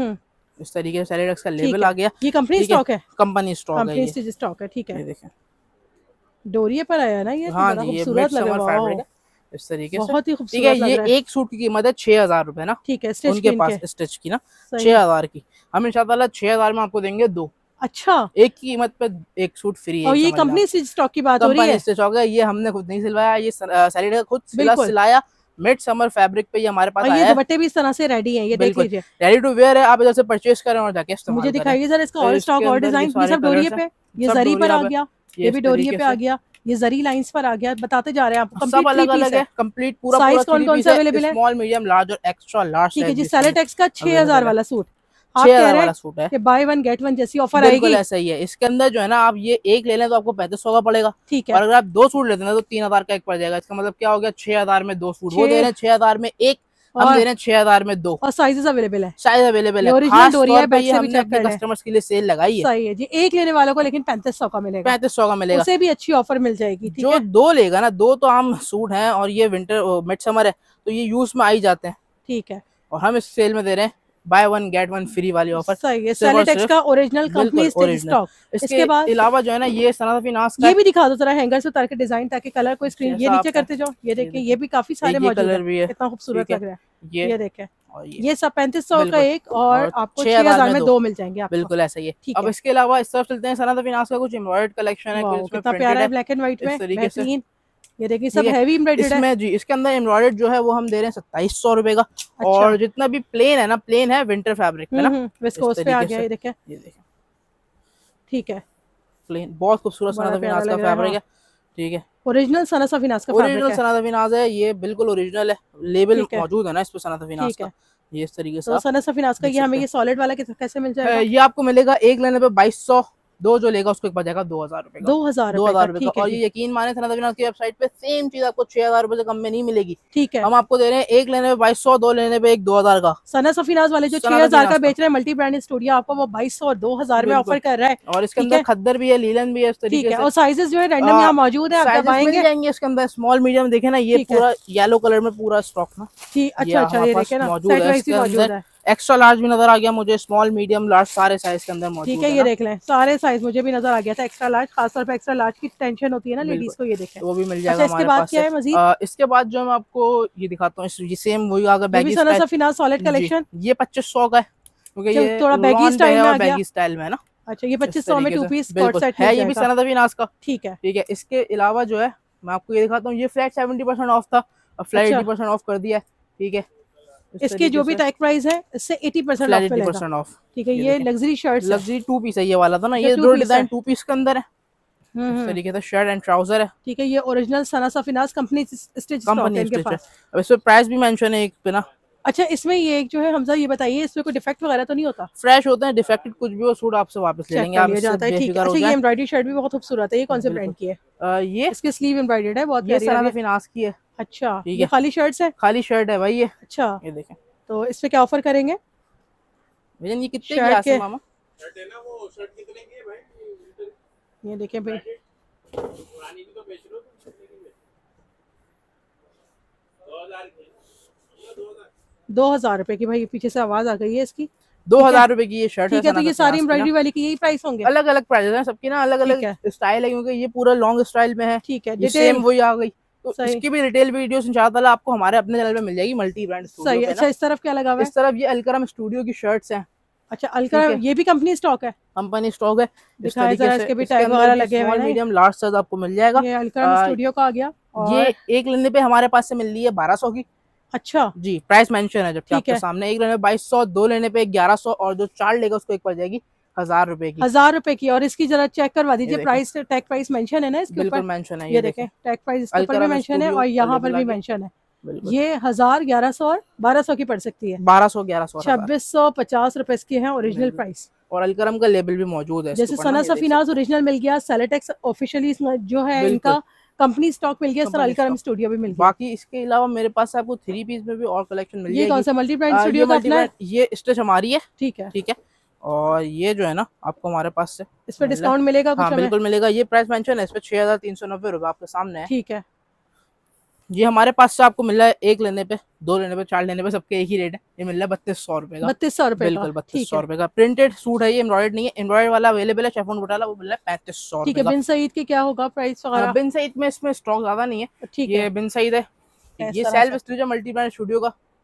इस तरीके से सैली टेक्स का लेबल आ गया। ये कंपनी स्टॉक है, कंपनी स्टॉक है, कंपनी स्टिच स्टॉक है। ठीक है, ये देखें, डोरिये पर आया ना ये। हाँ जी, ये मिड समर फैब्रिक है इस तरीके से, बहुत ही खूबसूरत। ठीक है, ये एक सूट की कीमत है छह हजार रुपए ना। ठीक है, उनके पास स्टिच की ना छह हजार की। हम इंशाल्लाह छह हजार में आपको देंगे दो। अच्छा, एक की कीमत पे एक सूट फ्री है। और ये कंपनी स्टॉक की बात हो रही है? स्टॉक है, ये हमने खुद नहीं सिलवाया, ये सैलिड का खुद सिला सिलाया मिड समर फैब्रिक पे ये हमारे पास आया है। ये दुपट्टे भी इस तरह से रेडी हैं, ये देख लीजिए, रेडी टू वेयर है। आप इधर से परचेज करें और जाके इस्तेमाल मुझे दिखाइए सर इसका और स्टॉक और डिजाइन। ये सब डोरिये पे, ये जरी पर आ गया, ये भी डोरिये पे आ गया, ये जरी लाइंस पर आ गया। बताते जा रहे हैं आपको, सब अलग अलग है, कंप्लीट पूरा साइज कौन कौन से अवेलेबल है? स्मॉल, मीडियम, लार्ज और एक्स्ट्रा लार्ज। ठीक है जी, सेलेटेक्स का छह हजार वाला सूट आप कह रहे हैं सूट है कि बाय वन गेट वन जैसी ऑफर आएगी? बिल्कुल ऐसा ही है। इसके अंदर जो है ना, आप ये एक ले लें तो आपको पैंतीस सौ का पड़ेगा। ठीक है, और अगर आप दो सूट लेते हैं तो तीन हजार का एक पड़ जाएगा। इसका मतलब क्या हो गया, छह हजार में दो सूट। वो दे रहे हैं छह हजार में एक, हम दे रहे हैं छह हजार में दो। और साइजेस अवेलेबल है? साइज अवेलेबल है, ओरिजिनल डोरिया है, बैक से भी हमने अपने कस्टमर्स के लिए सेल लगाई है। सही है जी। एक लेने वालों को लेकिन पैंतीस सौ का मिलेगा, पैंतीस सौ का मिलेगा, उसे भी अच्छी ऑफर मिल जाएगी। जो दो लेगा ना, दो तो आम सूट हैं और ये विंटर मिड समर है तो ये यूज में आ ही जाते हैं। ठीक है, और हम इस सेल में दे रहे हैं buy one get one free वाली ऑफर। सही है, सेलेटेक्स का ओरिजिनल कंपनी स्टॉक। इसके बाद अलावा जो है ना, ये सनातफी नाज का, ये भी दिखा दो जरा हैंगर से उतार के डिजाइन, ताकि कलर कोई स्क्रीन ये नीचे करते जाओ। ये देखिए, ये भी काफी सारे मौजूद है, कितना खूबसूरत लग रहा है। ये, ये देखें, ये सब पैंतीस सौ का एक और आपको छह हजार में दो मिल जाएंगे आपको। बिल्कुल ऐसा ही है। अब इसके अलावा इस तरफ चलते हैं, सनातफी नाज का कुछ एम्ब्रॉयडर्ड कलेक्शन है, कितना प्यारा है, ब्लैक एंड व्हाइट में बेहतरीन। ये देखिए सब हैवी एम्ब्रॉयडर्ड है इसमें जी। इसके अंदर एम्ब्रॉयडर्ड जो है वो हम दे रहे हैं सत्ताईस सौ रुपए का। अच्छा। और जितना भी प्लेन है ना, प्लेन है विंटर फैब्रिक में ना, विस्कोस पे आ गया। ये देखिए, ये देखिए, ठीक है, प्लेन बहुत खूबसूरत सनातफी नाज का फैब्रिक है। ठीक है, ओरिजिनल सनातफी नाज का ओरिजिनल सनातफी नाज है, ये बिल्कुल ओरिजिनल है, लेबल मौजूद है ना इस पे सनातफी नाज का। ये इस तरीके से सनातफी नाज का ये हमें ये सॉलिड वाला कैसे मिल जाएगा? ये आपको मिलेगा एक लेने पे बाईस सौ, दो जो लेगा उसको एक बच जाएगा दो हजार रुपए का। दो हजार दो हजार रुपए का। और ये यकीन माने सनातफी नाज की वेबसाइट पे सेम चीज आपको छह हजार रुपए से कम में नहीं मिलेगी। ठीक है, हम आपको दे रहे हैं एक लेने पे बाईस सौ, दो लेने पे एक दो हजार का। सनातफी नाज वाले जो छह हजार का बेच रहे हैं मल्टी ब्रांड स्टूडियो, आपको वो बाईस सौ और दो हजार में ऑफर कर रहा है। और इसके अंदर खद्दर भी है, लीलन भी है, इस तरीके से। और साइजेस जो है रैंडम यहाँ मौजूद है, आप मिल जाएंगे इसके अंदर। स्मॉल मीडियम देखे ना, ये पूरा येलो कलर में पूरा स्टॉक ना। अच्छा अच्छा, ये देखे ना, मौजूद है। एक्स्ट्रा लार्ज भी नजर आ गया मुझे, स्मॉल मीडियम लार्ज सारे साइज के अंदर मौजूद है। ठीक है, ये देख लें, सारे साइज मुझे भी नजर आ गया था। एक्स्ट्रा लार्ज, खासतौर पे एक्स्ट्रा लार्ज की टेंशन होती है ना लेडीज को, ये देखें वो भी मिल जाएगा। इसके बाद क्या है मजीद? इसके बाद जो मैं आपको ये दिखाता हूँ, सेम वही अगर बैगी सॉलिड कलेक्शन, ये पच्चीस सौ का है क्योंकि ये थोड़ा बैगी स्टाइल में आ गया। बैगी स्टाइल में ना। अच्छा, ये पच्चीस सौ में टू पीस कोट सेट है, ये भी सनातफी नाज का। ठीक है, ठीक है। इसके अलावा जो है मैं आपको ये दिखाता हूँ, ये फ्लैट सेवेंटी परसेंट ऑफ था, अब फ्लैट एटी परसेंट ऑफ कर दिया है। ठीक है, इसके जो भी टैग प्राइस है इससे अस्सी परसेंट ऑफ। ठीक है, ये luxury shirts, luxury two piece है ये वाला था ना, ये दो डिजाइन टू पीस के अंदर है। इस तरीके से शर्ट एंड ट्राउजर है। ठीक है, ये ओरिजिनल सनातफी नाज कंपनी स्टिच कंपनी इनके पास। अब इसमें प्राइस भी मेंशन है एक पे ना। अच्छा, इसमें ये एक जो है हमजा, ये बताइए इसमें कोई डिफेक्ट वगैरह तो नहीं होता? फ्रेश होते हैं, डिफेक्टेड कुछ भी हो सूट आपसे वापस ले लेंगे। आप जाता है। ठीक है। अच्छा, ये एम्ब्रॉयडरी शर्ट भी बहुत खूबसूरत है, ये कौन से ब्रांड की है? ये इसकी स्लीव एम्ब्रॉयडर्ड है, बहुत प्यारी है, सनातफी नाज की है। अच्छा, ये खाली शर्ट्स है? खाली शर्ट है भाई ये। अच्छा, ये देखें, तो इस पे क्या ऑफर करेंगे? भैया ये कितने की आसे मामा? शर्ट है ना, वो शर्ट कितने की है भाई? ये देखें भाई, पुरानी भी तो बेच लो तुम, दो हजार की, दो हजार रुपए की। भाई पीछे से आवाज आ गई है इसकी। दो हजार रुपए की ये शर्ट है। ठीक है, तो ये सारी एम्ब्रॉयडरी वाली की यही प्राइस होंगे? अलग अलग प्राइस है सबकी ना, अलग अलग स्टाइल है क्योंकि ये पूरा लॉन्ग स्टाइल में है। ठीक है, सेम वही आ गई। तो इसकी भी डिटेल वीडियोस इंशाल्लाह आपको हमारे अपने चैनल पे मिल जाएगी, मल्टी ब्रांड स्टूडियो पे। अच्छा, इस तरफ क्या लगा हुआ है? इस तरफ ये अलकरम स्टूडियो की शर्ट्स हैं। अच्छा, अलकरम ये भी कंपनी स्टॉक है? कंपनी स्टॉक है। इस तरीके से इसके भी टैग वगैरह लगे हुए हैं। मीडियम लार्ज साइज आपको मिल जाएगा। ये अलकरम स्टूडियो का आ गया। ये एक लेने पे हमारे पास से मिल रही है बारह सौ की। अच्छा जी, प्राइस मेंशन है जबकि आपके सामने। एक लेने पे बाईस सौ, दो लेने पे ग्यारह सौ और जो चार लेगा उसको एक पड़ जाएगी हजार रुपए की। हजार रुपए की। और इसकी जरा चेक करवा दीजिए प्राइस, टैग प्राइस मेंशन है ना इसके ऊपर? बिल्कुल मेंशन है, ये देखें टैग प्राइस इसके ऊपर भी मेंशन है और यहाँ पर भी मेंशन है। ये हजार, ग्यारह सौ और बारह सौ की पड़ सकती है। बारह सौ, ग्यारह सौ, छब्बीस सौ पचास रुपए की है ओरिजिनल प्राइस। और अलकरम का लेबल भी मौजूद है। जैसे सनातफी नाज ओरिजिनल मिल गया, सेलेटेक्स ऑफिशियली जो है इनका कंपनी स्टॉक मिल गया, सर अलकरम स्टूडियो भी मिल गया। बाकी इसके अलावा मेरे पास आपको थ्री पीस में भी और कलेक्शन मिल जाएगी। ये कौन सा मल्टी ब्रांड स्टूडियो का अपना है? ये स्टिच हमारी है। ठीक है, ठीक है। और ये जो है ना आपको हमारे पास से इस पे डिस्काउंट मिलेगा? हाँ बिल्कुल मिलेगा। ये प्राइस मेंशन है इस पे छह हजार तीन सौ नब्बे रुपए आपके सामने है। ठीक है। ये हमारे पास से आपको मिल रहा है एक लेने पे, दो लेने पे, चार लेने पे सबके एक ही रेट है। ये मिल रहा है बत्तीस सौ रुपए का। बत्तीस सौ रुपए बिल्कुल बत्तीस सौ रुपए का। प्रिंटेड सूट है ये, एम्ब्रॉयडर्ड नहीं है। एम्ब्रॉयडर्ड वाला अवेलेबल है शेफॉन बुटाला, वो मिल रहा है पैंतीस सौ। ठीक है। बिन सईद के क्या होगा प्राइस वगैरह? बिन सईद में इसमें स्टॉक ज्यादा नहीं है। ठीक है, ये बिन सईद है, ये self studio multi brand studio का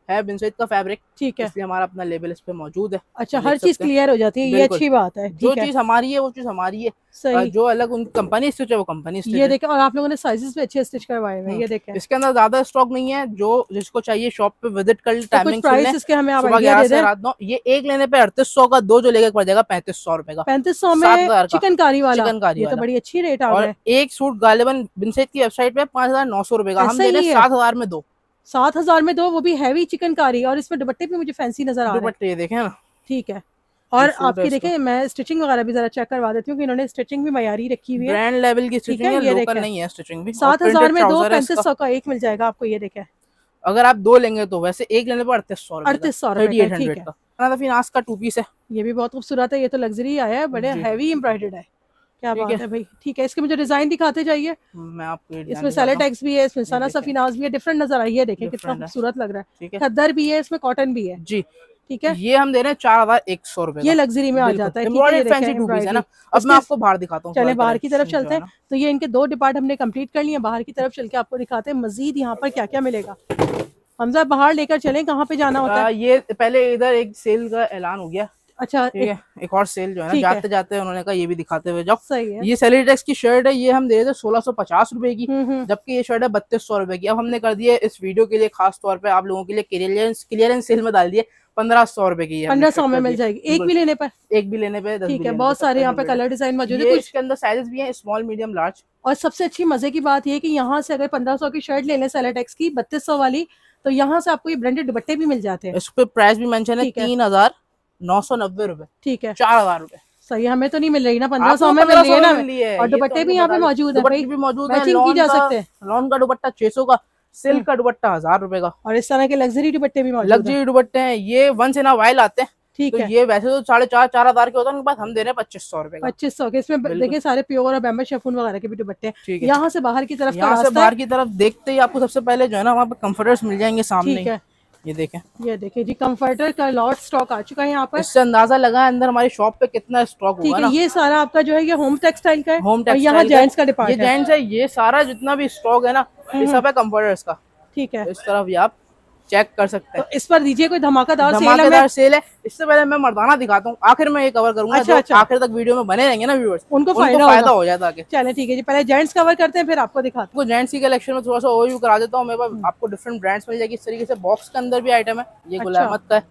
है बिनसेट का फैब्रिक, ठीक है, इसलिए हमारा अपना लेबल इस पे मौजूद है। अच्छा, हर चीज क्लियर हो जाती है, ये अच्छी बात है। जो चीज हमारी है वो चीज हमारी है, सही। जो अलग उन कंपनी स्टिच है वो कंपनी स्टिच। ये देखें, और आप लोगों ने साइजेस भी अच्छे स्टिच करवाए हुए हैं, ये देखें। इसके अंदर ज्यादा स्टॉक नहीं है, जो जिसको चाहिए शॉप पे विजिट कर ले। टाइमिंग प्राइस इसके हमें आप सुबह ग्यारह से रात नौ। ये एक लेने पे अड़तीस सौ का, दो जो लेके पड़ जाएगा पैंतीस सौ रुपए का। पैंतीस सौ में चिकनकारी वाला, चिकनकारी ये तो बड़ी अच्छी रेट आ रहा है। एक सूट गालिबन बिनसेट की वेबसाइट पे पाँच हजार नौ सौ रुपए का, हम दे रहे हैं सात हजार में दो। सात हजार में दो, वो भी हैवी चिकनकारी, और इसमें दुपट्टे भी मुझे फैंसी नजर आ रहे हैं। दुपट्टे देखें ना, ठीक है। और आपकी देखें, मैं स्टिचिंग वगैरह भी जरा चेक करवा देती हूँ कि इन्होंने स्टिचिंग भी मयारी रखी हुई है, ब्रांड लेवल की स्टिचिंग है, लोकल नहीं है स्टिचिंग भी। सात हजार में दो, पैंतीस सौ का एक मिल जाएगा आपको, ये देखें। अगर आप दो लेंगे तो वैसे एक लेने पर अड़तीस सौ अड़तीस सौ रुपए, ठीक है। फिनास का टू पीस है, ये भी बहुत खूबसूरत है, ये तो लग्जरी आया है, बड़े हैवी एम्ब्रॉयडर्ड है, क्या बात है भाई। ठीक है, इसके मुझे डिजाइन दिखाते जाइए। मैं आपको इसमें सैलेड टैक्स भी है, इसमें सना सफीनाज भी है, डिफरेंट नजर आई है, देखें कितना खूबसूरत लग रहा है। खद्दर भी है, इसमें कॉटन भी है जी, ठीक है। ये हम दे रहे हैं चार हजार एक सौ रुपए, ये लग्जरी में आ जाता है, फैंसी टू पीस है ना। अब मैं आपको बाहर दिखाता हूँ, चले बाहर की तरफ चलते हैं। तो ये इनके दो डिपार्ट हमने कंप्लीट कर लिए, बाहर की तरफ चल के आपको दिखाते हैं मजीद यहाँ पर क्या क्या मिलेगा। हमजा बाहर लेकर चलें, कहाँ पे जाना होता है? ये पहले इधर एक सेल का ऐलान हो गया, अच्छा, ठीक है, एक और सेल जो है ना, जाते जाते उन्होंने कहा ये भी दिखाते हुए जाओ। सही है। ये सैलिटेक्स की शर्ट है, ये हम दे रहे थे सोलह सौ पचास रुपए की, जबकि ये शर्ट है बत्तीस सौ रुपए की। अब हमने कर दिया इस वीडियो के लिए खास तौर पे आप लोगों के लिए क्लियरेंस क्लियरेंस सेल में डाल दिए पंद्रह सौ रुपए की, पंद्रह सौ में मिल जाएगी, एक भी लेने पर एक भी लेने पे। ठीक है, बहुत सारे यहाँ पे कलर डिजाइन मौजूद है, इसके अंदर साइजेस भी हैं, स्मॉल मीडियम लार्ज। और सबसे अच्छी मजे की बात ये कि यहाँ से अगर पंद्रह सौ की शर्ट ले लें सैलिटेक्स की बत्तीस सौ वाली, तो यहाँ से आपको ये ब्रांडेड दुपट्टे भी मिल जाते हैं। इस पे प्राइस भी मेंशन है, तीन हजार नौ सौ नब्बे रुपए, ठीक है, चार हजार रुपए। सही, हमें तो नहीं मिल रही ना, पंद्रह सौ में मिल रही है ना। और दुपट्टे भी यहाँ पे मौजूद है, दुपट्टे भी मौजूद है, मैचिंग की जा सकते हैं। लॉन का दुपट्टा छह सौ का, सिल्क का दुपट्टा हजार रुपए का, और इस तरह के लग्जरी दुपट्टे भी मौजूद, लग्जरी दुपट्टे हैं। ये वंस इन अ वाइल आते हैं, ठीक है। ये वैसे तो साढ़े चार चार हजार के होता है, उनके पास हम दे रहे हैं पच्चीस सौ रुपए, पच्चीस सौ के। इसमें देखिए सारे प्योर और बैम्बू शिफॉन वगैरह के भी दुपट्टे हैं। यहाँ से बाहर की तरफ, यहाँ से बाहर की तरफ देखते ही आपको सबसे पहले जो है ना वहाँ पे कंफर्टर्स मिल जाएंगे सामने, ठीक है। ये देखें, ये देखें जी, कंफर्टर का लॉट स्टॉक आ चुका है यहाँ पर। इससे अंदाजा लगा अंदर हमारी शॉप पे कितना स्टॉक होगा ना। ये सारा आपका जो है ये होम टेक्सटाइल का है, होम टेक्सटाइल, यहाँ जेंट्स का डिपार्टमेंट, ये जेंट्स है। ये सारा जितना भी स्टॉक है ना, ये सब है कंफर्टर्स का, ठीक है। इस तरफ भी आप चेक कर सकते हैं। तो इस पर दीजिए कोई धमाकेदार धमाकेदार सेल है। इससे पहले मैं मर्दाना दिखाता हूँ, आखिर में ये कवर करूंगा। अच्छा, अच्छा। आखिर तक वीडियो में बने रहेंगे ना व्यूअर्स, उनको फायदा फायदा हो जाता है। चले ठीक है जी, पहले जेंट्स कवर करते हैं, फिर आपको दिखाते हैं। जेंट्स की कलेक्शन में थोड़ा सा ओवरव्यू करा देता हूँ। मेरे पास आपको डिफरेंट ब्रांड्स मिल जाएगी इस तरीके से। बॉक्स के अंदर भी आइटम है, ये गुल अहमद का है,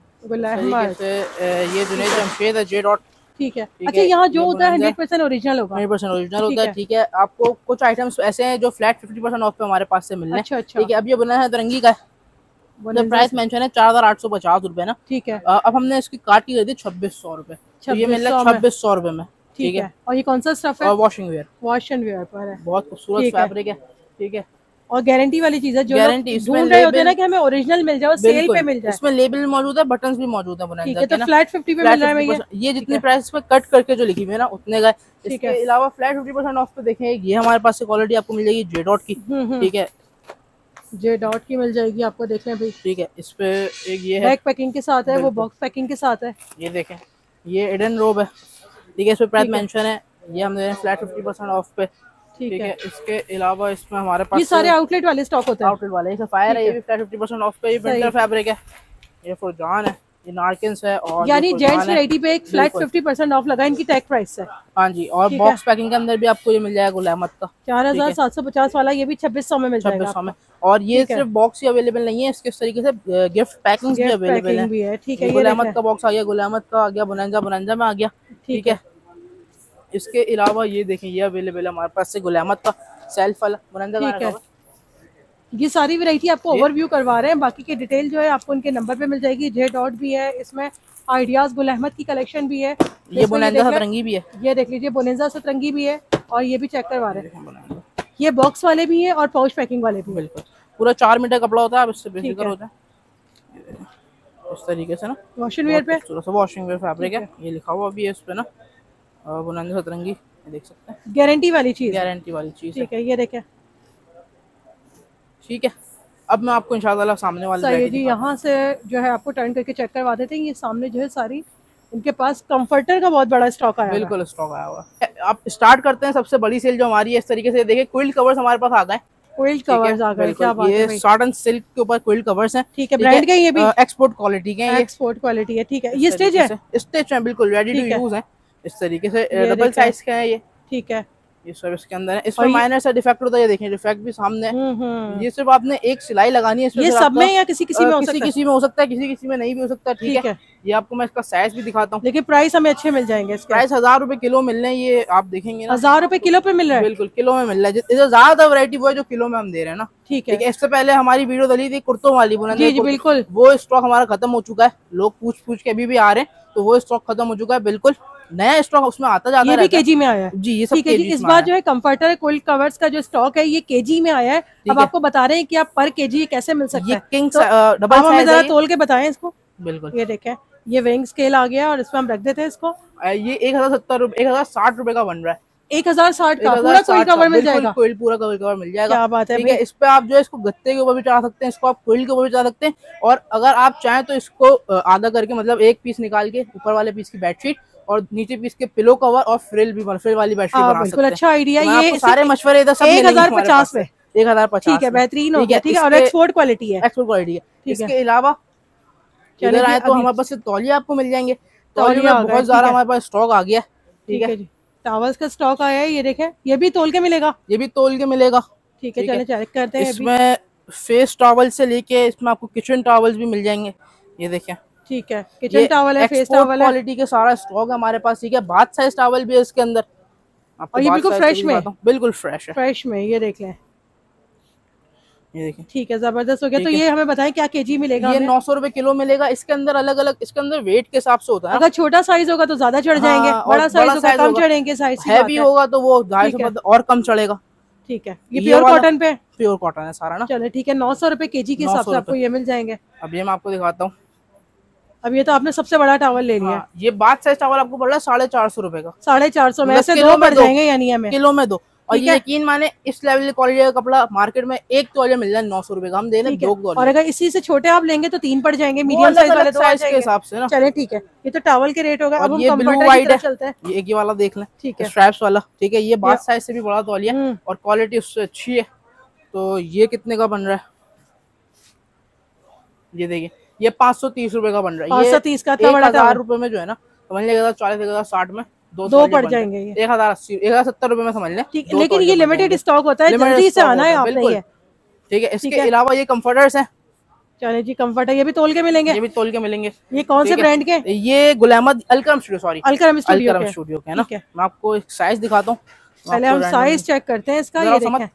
ये जुनैद जमशेद है, जे डॉट, ठीक है। अच्छा, यहाँ जो होता है हंड्रेड परसेंट ओरिजिनल होगा, हंड्रेड परसेंट ओरिजिनल होता है, ठीक है। आपको कुछ आइटम्स ऐसे हैं जो फ्लैट फिफ्टी परसेंट ऑफ पे हमारे पास से मिल रहे हैं, ठीक है। अब ये बना है तरंगी का, प्राइस मेंशन है चार हजार आठ सौ पचास रुपए ना, ठीक है। अब हमने इसकी काट की कर दी छब्बीस सौ रुपए, तो ये मिल रहा है छब्बीस सौ रुपए में, ठीक है। और ये कौन सा स्टफ है? Washing wear, wash and wear पर है, बहुत खूबसूरत फैब्रिक है, ठीक है। और गारंटी वाली चीज है, जो गारंटी ढूंढ रहे होते हैं ना कि हमें ओरिजिनल मिल जाए, सेल पे मिल जाए। इसमें लेबल मौजूद है, बटन्स भी मौजूद है, ठीक है। तो फ्लैट फिफ्टी पे मिल रहा है ये, ये जितनी प्राइस पे कट करके जो लिखी हुई है ना उतने का। इसके अलावा फ्लैट फिफ्टी परसेंट ऑफ पे देखें, ये हमारे पास से क्वालिटी आपको मिल जाएगी जे डॉट की, ठीक है, जे डॉट की मिल जाएगी आपको, देखने भाई, ठीक है। इस पे एक ये है, बैक पैकिंग के साथ है, वो बॉक्स पैकिंग के साथ है, ये देखें, ये एडन रोब है, ठीक है। इस पे प्राइस मेंशन है, ये हम दे रहे हैं फ्लैट फिफ्टी परसेंट ऑफ पे, ठीक है। इसके अलावा इसमें हमारे पास ये सारे आउटलेट वाले स्टॉक होते हैं, आउटलेट वाले। ये सफायर है, ये भी फ्लैट फिफ्टी परसेंट ऑफ पे, ये विंटर फैब्रिक है, ये फुरजान है, ये नारकिन्स है, और यानी जेंट्स वैरायटी पे एक फ्लैट फिफ्टी परसेंट ऑफ लगा, इनकी टैग प्राइस है, हाँ जी। और बॉक्स पैकिंग के अंदर भी आपको ये मिल जाएगा गुल अहमद का, चार हजार सात सौ पचास वाला, ये भी छब्बीस सौ में मिल जाएगा, छब्बीस सौ में। और ये सिर्फ बॉक्स ही अवेलेबल नहीं है, इसके तरीके से गिफ्ट पैकिंग भी अवेलेबल है, ठीक है। गुल अहमद का बॉक्स आ गया, गुल अहमद का आ गया, बुनंजा बुनंजा में आ गया, ठीक है। इसके अलावा ये देखें, ये अवेलेबल है हमारे पास से गुल अहमद का सेल्फ वाला बुनंजा, ठीक है। ये सारी वैरायटी आपको ओवरव्यू करवा रहे हैं, बाकी की डिटेल जो है आपको उनके नंबर पे मिल जाएगी। जे डॉट भी है इसमें, आइडियाज गुल अहमद की कलेक्शन भी है, ये बोनेंजा सतरंगी भी है, ये देख लीजिए बोनेंजा सतरंगी भी है, और ये भी चेक करवा रहे हैं। ये बॉक्स वाले भी है और पाउच पैकिंग वाले भी, बिल्कुल पूरा चार मीटर कपड़ा होता है, आप इससे बेफिक्र हो जाए इस तरीके से ना। वॉशिंग वेयर पे वॉशिंग वेयर फैब्रिक है, ये लिखा हुआ भी है इस पे ना, बोनेंजा सतरंगी, देख सकते हैं, गारंटी वाली चीज, गारंटी वाली चीज, ठीक है। ये देखें, ठीक है। अब मैं आपको इंशाल्लाह सामने वाले सही जी, यहाँ से जो है आपको टर्न करके चेक करवा देते हैं। ये सामने जो है सारी इनके पास कंफर्टर का बहुत बड़ा स्टॉक आया, बिल्कुल स्टॉक आया हुआ है। आप स्टार्ट करते हैं सबसे बड़ी सेल जो हमारी है, इस तरीके से देखिए, क्विल्ट कवर्स हमारे पास आ गए, क्विल्ट कवर्स आ गए, क्या बात है। ये कॉटन सिल्क के ऊपर क्विल्ट कवर्स हैं। ठीक है, ब्रांड के ये भी एक्सपोर्ट क्वालिटी के हैं, एक्सपोर्ट क्वालिटी है। ठीक है, ये स्टिच है, स्टिच है बिल्कुल, रेडी टू यूज है। इस तरीके से डबल साइज का है ये। ठीक है, ये सब इसके अंदर है। इसमें माइनर सा डिफेक्ट होता है, ये देखें डिफेक्ट भी सामने है। ये सिर्फ आपने एक सिलाई लगानी है इसमें। ये सब में या किसी किसी में हो सकता है? किसी किसी में हो सकता है, किसी किसी में नहीं भी हो सकता। ठीक है, ये आपको मैं इसका साइज भी दिखाता हूँ। लेकिन प्राइस हमें अच्छे मिल जाएंगे। प्राइस हजार रुपए किलो मिल रहे हैं, ये आप देखेंगे ना, हजार रुपए किलो पे मिल रहा है। बिल्कुल किलो में मिल रहा है। जो ज्यादा वैरायटी वो है जो किलो में हम दे रहे हैं ना। ठीक है, इससे पहले हमारी वीडियो डली थी कुर्तों वाली बुलंद, जी जी बिल्कुल, वो स्टॉक हमारा खत्म हो चुका है। लोग पूछ पूछ के अभी भी आ रहे हैं, तो वो स्टॉक खत्म हो चुका है। बिल्कुल नया स्टॉक उसमें आता जाता है। ये भी केजी में आया है जी, ये सब केजी। इस बार जो है कंफर्टर क्विल्ट कवर्स का जो स्टॉक है ये केजी में आया है। अब आपको बता रहे हैं कि आप पर केजी कैसे मिल सकता है। किंग डबल हमें जरा तोल के बताएं इसको। बिल्कुल, ये देखें, ये वेइंग स्केल आ गया और इसमें हम रख देते हैं इसको। ये एक हजार सत्तर रुपए, एक हजार साठ रुपए का बन रहा है। एक हजार साठ का पूरा क्विल्ट कवर मिल जाएगा। क्विल्ट पूरा क्विल्ट कवर मिल जाएगा। क्या बात है। ठीक है, इस पे आप जो है इसको गत्ते के ऊपर भी चढ़ा सकते हैं, इसको आप क्विल्ट के ऊपर भी चढ़ा सकते हैं। और अगर आप चाहें तो इसको आधा करके, मतलब एक पीस निकाल के ऊपर वाले पीस की बेडशीट और नीचे पीस के पिलो कवर और फ्रिल भी फ्रिल वाली बेडशीट बना सकते हैं। अच्छा आइडिया। ये सारे मशवरे इधर सब एक हजार पचास में, एक हजार पचास। ठीक है, बेहतरीन हो गया। ठीक है, और एक्सपोर्ट क्वालिटी है, एक्सपोर्ट क्वालिटी है। इसके अलावा इधर आए तो हमारे पास तौलिया आपको मिल जाएंगे। तौलिया बहुत ज्यादा हमारे पास स्टॉक आ गया। ठीक है, टॉवल्स का स्टॉक आया है। ये देखें, ये भी तोल के मिलेगा, ये भी तोल के मिलेगा। ठीक है, चले चेक करते हैं। इसमें फेस टॉवल से लेके इसमें आपको किचन टॉवल्स भी मिल जाएंगे। ये देखें, ठीक है, किचन टॉवल है, फेस टॉवल है, क्वालिटी के सारा स्टॉक है हमारे पास। ठीक है, बाथ साइज टॉवल भी है इसके अंदर। और ये बिल्कुल फ्रेश में, बिल्कुल फ्रेश है, फ्रेश में। ये देख लें, ये देखिए, ठीक है, जबरदस्त हो गया। तो ये हमें बताएं क्या केजी मिलेगा? ये नौ सौ रुपए किलो मिलेगा। इसके अंदर अलग अलग, इसके अंदर वेट के हिसाब से होता है। अगर छोटा साइज होगा तो ज्यादा चढ़ जाएंगे, बड़ा साइज होगा कम चढ़ेंगे। साइज हैवी होगा तो वो ढाई सौ और कम चढ़ेगा। ठीक है, ये प्योर कॉटन पे, प्योर कॉटन है सारा ना। चले ठीक है, नौ सौ रुपए केजी के हिसाब से आपको ये मिल जाएंगे। अब ये मैं आपको दिखाता हूँ। अब ये तो आपने सबसे बड़ा टावल ले लिया। ये बाथ साइज टावल आपको पड़ रहा है साढ़े चार सौ रुपए का। साढ़े चार सौ में ऐसे दो पड़ जाएंगे यानी हमें किलो में दो। और ये यकीन माने इस लेवल की क्वालिटी का कपड़ा मार्केट में एक तौलिया मिल जाए नौ सौ रुपए का, हम दे रहे हैं दो तौलिया। और अगर इसी से छोटे आप लेंगे तो तीन पड़ जाएंगे, मीडियम साइज वाले दो साइज के हिसाब से ना। चले ठीक है, ये तो टावल के रेट होगा। अब हम ये ब्लू वाइट है, चलते हैं। ये एक ये वाला देख लें, ठीक है, स्ट्रैप्स वाला। ठीक है, ये बाथ साइज से भी बड़ा तौलिया और क्वालिटी उससे अच्छी है। तो ये कितने का बन रहा है? ये देखिए, ये पाँच सौ तीस रुपए का बन रहा है। पाँच सौ तीस का इतना बड़ा हजार रुपए में जो है ना, समझ लीजिएगा चालीस, एक हजार साठ में दो दो पड़ जाएंगे। एक हजार अस्सी, एक हजार सत्तर रुपए में समझ लें। लेकिन ये लिमिटेड स्टॉक होता है, जल्दी से आना है आपने। ठीक है, इसके अलावा ये कंफर्टर्स हैं। चले जी, कंफर्टर ये भी तोल के मिलेंगे, ये भी तोल के मिलेंगे। ये कौन से ब्रांड के? ये गुलामत Alkaram studio, sorry Alkaram studio के स्टूडियो के ना। मैं आपको एक साइज दिखाता हूँ, पहले हम साइज चेक करते हैं इसका। ये देखें,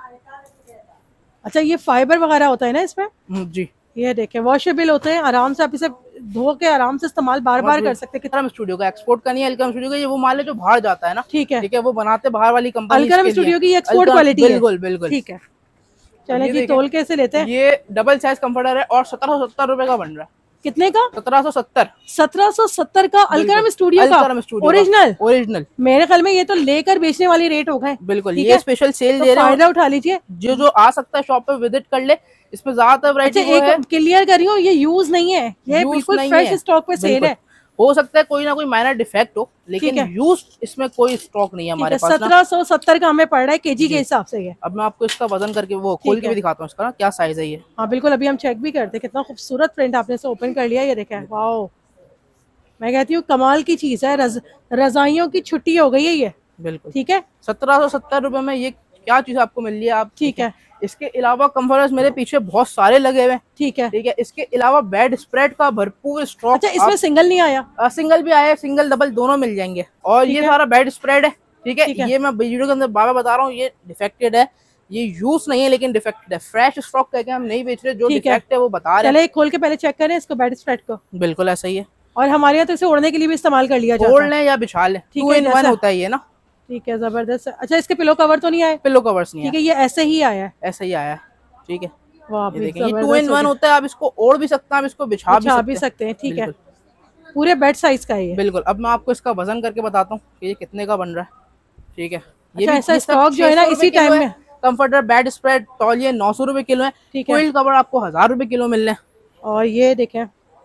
अच्छा ये फाइबर वगैरह होता है ना इसमें? जी, ये देखें, वॉशेबल होते हैं, आराम से आप इसे धो के आराम से इस्तेमाल बार बार कर सकते हैं। अलकरम स्टूडियो का, एक्सपोर्ट का नहीं है। अलकरम स्टूडियो का ये वो माल है जो बाहर जाता है ना। ठीक है, ठीक है, वो बनाते बाहर वाली कंपनी। अलकरम स्टूडियो की एक्सपोर्ट क्वालिटी है। बिल्कुल बिल्कुल, ठीक है। चले जी, तोल के से लेते हैं। ये डबल साइज कंफर्टर है और सत्रह सौ सत्तर रुपए का बन रहा है। कितने का? सत्रह सौ सत्तर। सत्रह सौ सत्तर का अलकरम स्टूडियो का ओरिजिनल। ओरिजिनल मेरे ख्याल में ये तो लेकर बेचने वाली रेट हो गए। बिल्कुल, ये स्पेशल सेल दे रहे हैं, फायदा उठा लीजिए। जो जो आ सकता है शॉप पे विजिट कर ले। इसमें ज्यादातर वैरायटी है। क्लियर कर रही हूँ, ये यूज नहीं है, ये बिल्कुल फ्रेश स्टॉक पे सेल है। हो सकता है कोई ना कोई माइनर डिफेक्ट हो, लेकिन यूज इसमें कोई स्टॉक नहीं है हमारे पास। सत्रह सौ सत्तर का हमें पड़ रहा है केजी के हिसाब से। ये अब मैं आपको इसका वजन करके वो खोल के भी दिखाता हूँ इसका ना क्या साइज है ये। हाँ बिल्कुल, अभी हम चेक भी करते हैं। कितना खूबसूरत प्रिंट आपने इसे ओपन कर लिया। ये देखा, वाओ, मैं कहती हूँ कमाल की चीज है। रज, रजाइयों की छुट्टी हो गई है ये। बिल्कुल ठीक है, सत्रह सौ सत्तर रुपए में ये क्या चीज आपको मिल रही है आप। ठीक है, इसके अलावा कंफर्टर्स मेरे पीछे बहुत सारे लगे हुए हैं। ठीक है, ठीक है, इसके अलावा बेड स्प्रेड का भरपूर स्टॉक। अच्छा, इसमें सिंगल नहीं आया? आ, सिंगल भी आया, सिंगल डबल दोनों मिल जाएंगे। और ये सारा बेड स्प्रेड है। ठीक है, ये मैं वीडियो के अंदर बाबा बता रहा हूँ, ये डिफेक्टेड है, ये यूज नहीं है लेकिन डिफेक्टेड है। फ्रेश स्टॉक कहके हम नहीं बेच रहे, जो डिफेक्ट है वो बता रहे हैं। चले खोल के पहले चेक करें इसको, बेड स्प्रेड को। बिल्कुल ऐसा ही है, और हमारे यहाँ तो इसे ओढ़ने के लिए भी इस्तेमाल कर लिया जाता है। ओढ़ लें या बिछा लें, टू इन वन होता है ये ना। ठीक है, जबरदस्त। अच्छा, इसके पिलो कवर तो नहीं आए? पिलो कवर्स नहीं, ठीक है, ये ऐसे ही आया है, ऐसे ही आया है। ठीक है, ये देखिए, ये टू इन वन होता है। आप इसको ओढ़ भी सकते हैं, आप इसको बिछा भी सकते, सकते हैं। ठीक है, पूरे बेड साइज का है। बिल्कुल। अब मैं आपको इसका वजन करके बताता हूँ कि ये कितने का बन रहा है। ठीक है, ये ऐसा स्टॉक जो है ना इसी टाइम में। कंफर्टर, बेड स्प्रेड, तौलिए नौ सौ रुपए किलो है। ठीक है, कोइल कवर आपको हजार रुपए किलो मिल रहे हैं। और ये देखें,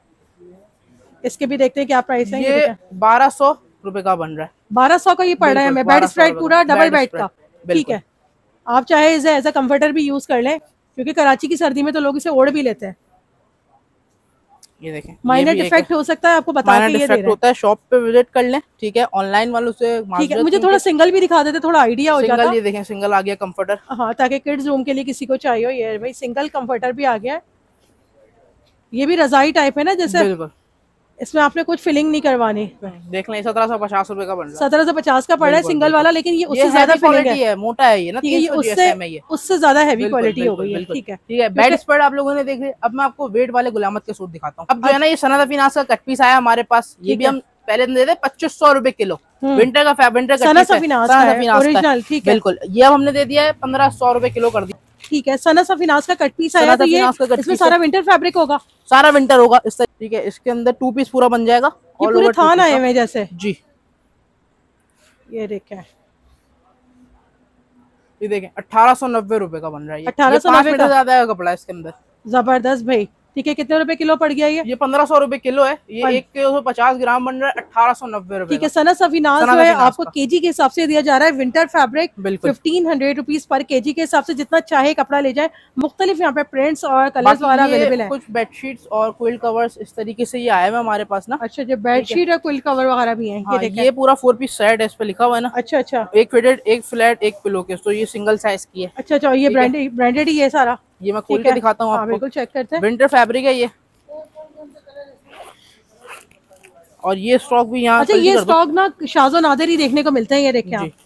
इसके भी देखते हैं क्या प्राइस है। ये बारह सौ रुपए का बन रहा है। बारह सौ का ये पड़ रहा है हमें, बेड स्प्रेड पूरा डबल बेड का। ठीक है, आप चाहे इसे एज अ कंफर्टर भी यूज कर लें, क्योंकि कराची की सर्दी में तो लोग इसे ओढ़ भी लेते हैं। ये देखें, माइनर डिफेक्ट हो सकता है, आपको बता के ये दे रहे हैं। होता है, शॉप पे विजिट कर लें, ठीक है। ऑनलाइन वालों से ठीक है, मुझे थोड़ा सिंगल भी दिखा देते, थोड़ा आइडिया हो जाता। सिंगल, ये देखें सिंगल आ गया कंफर्टर। हाँ, ताकि किड्स रूम के लिए किसी को चाहिए हो, ये भाई सिंगल कंफर्टर भी आ गया। ये भी रजाई टाइप है ना जैसे, बिल्कुल। इसमें आपने कुछ फिलिंग नहीं करवानी। देख लें, सत्रह सौ पचास रूपए का बन रहा है, सत्रह सौ पचास का पड़ रहा है सिंगल वाला, लेकिन ये उससे ज्यादा क्वालिटी है, मोटा है ये ना, ये उससे उससे ज्यादा हैवी क्वालिटी हो गई है। ठीक है, ठीक है। बेड स्प्रेड आप लोगों ने देख लिया। अब मैं आपको वेट वाले गुलामत के सूट दिखाता हूँ। अब जो है ना, ये सनत अफीनाज का कट पीस आया हमारे पास, ये भी हम पहले दे दे पच्चीस सौ रुपए किलो, विंटर का फैब विंटर का सनत अफीनाज ओरिजिनल। ठीक है, बिल्कुल। ये अब हमने दे दिया है पंद्रह सौ रुपए किलो कर दिया। ठीक है, सनत अफीनाज का कट पीस आया, तो ये इसमें सारा विंटर फैब्रिक होगा, सारा विंटर होगा इस तरह। ठीक है, इसके अंदर टू पीस पूरा बन जाएगा, ये पूरे थान आए हुए जैसे जी। ये देखें, ये देखें अठारह सौ नब्बे रुपए का बन रहा है, अठारह सौ नब्बे का ज्यादा है कपड़ा इसके अंदर। जबरदस्त भाई। ठीक है, कितने रुपए किलो पड़ गया ये? ये पंद्रह सौ रुपए किलो है, ये एक किलो सौ पचास ग्राम बन रहा है, अठारह सौ नब्बे रुपए। ठीक है, सनत अफीनाज जो है आपको केजी के हिसाब से दिया जा रहा है, winter fabric fifteen hundred rupees per KG के हिसाब से, जितना चाहे कपड़ा ले जाए। मुख्तलिफ यहाँ पे प्रिंट्स और कलर्स वगैरह अवेलेबल है। कुछ बेडशीट्स और क्विल्ट कवर्स इस तरीके से ये आए हुए हमारे पास ना। अच्छा, जो बेडशीट और क्विल्ट कवर वगैरह भी है, ये देखिए, ये पूरा फोर पीस सेट है, इस पे लिखा हुआ है ना। अच्छा अच्छा, एक फिटेड, एक फ्लैट, एक पिलो केस, तो ये सिंगल साइज की है। अच्छा अच्छा, ये ब्रांडेड ब्रांडेड ही है सारा। ये मैं खोल के दिखाता हूँ आपको, बिल्कुल चेक करते हैं। विंटर फैब्रिक है ये, और ये स्टॉक भी यहाँ। अच्छा, ये स्टॉक ना शाज़ो नादिर ही देखने को मिलते हैं। ये देखें आप,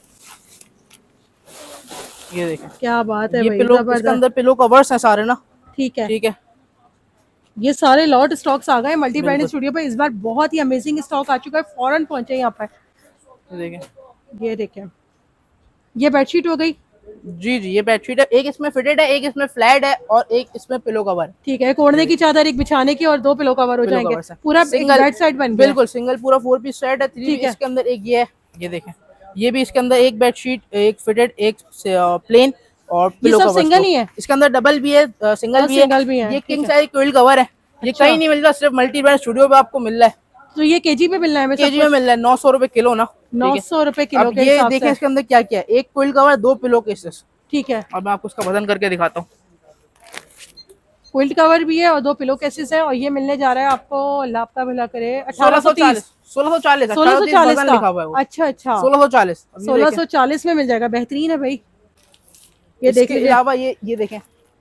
ये देखें क्या बात है ये भाई, पिलो, इसके अंदर पिलो कवर्स हैं सारे ना। ठीक है, ठीक है, ये सारे लॉट स्टॉक्स आ गए मल्टी ब्रांड स्टूडियो पे। इस बार बहुत ही अमेजिंग स्टॉक आ चुका है, फौरन पहुंचे यहाँ पर। देखें, ये देखें, ये बेडशीट हो गई। जी जी, ये बेडशीट है, एक इसमें फिटेड है, एक इसमें फ्लैट है, और एक इसमें पिलो कवर। ठीक है, कोड़ने की चादर, एक बिछाने की, और दो पिलो कवर हो जाएंगे, पूरा सिंगल बेड साइड बन गया। बिल्कुल सिंगल, पूरा फोर पीस सेट है। थ्री पीस के अंदर एक ये है, ये देखें, ये भी इसके अंदर एक बेडशीट, एक फिटेड, एक प्लेन, और पिलो कवर सिंगल ही है। इसके अंदर डबल भी है, सिंगल भी है। ये किंग साइज क्विल्ट कवर है, ये कहीं नहीं मिलता, सिर्फ मल्टी ब्रांड स्टूडियो पे आपको मिल रहा है। तो ये केजी में मिल रहा है? केजी में मिल रहा है, नौ सौ रुपए किलो ना, नौ सौ रुपए किलो के हिसाब से। ये देखें इसके अंदर क्या क्या है, एक क्विल्ट कवर, दो पिलो केसेस। ठीक है, अब मैं आपको उसका वजन करके दिखाता हूँ। क्विल्ट कवर भी है और दो पिलो केसेस है, और ये मिलने जा रहा है आपको, अल्लाह आपका भला करे, सोलह सौ चालीस सोलह सौ चालीस सोलह सौ चालीस लिखा हुआ है। अच्छा अच्छा, सोलह सौ चालीस सोलह सौ चालीस में मिल जाएगा, बेहतरीन है भाई। ये देखिए, अलावा ये ये देखें,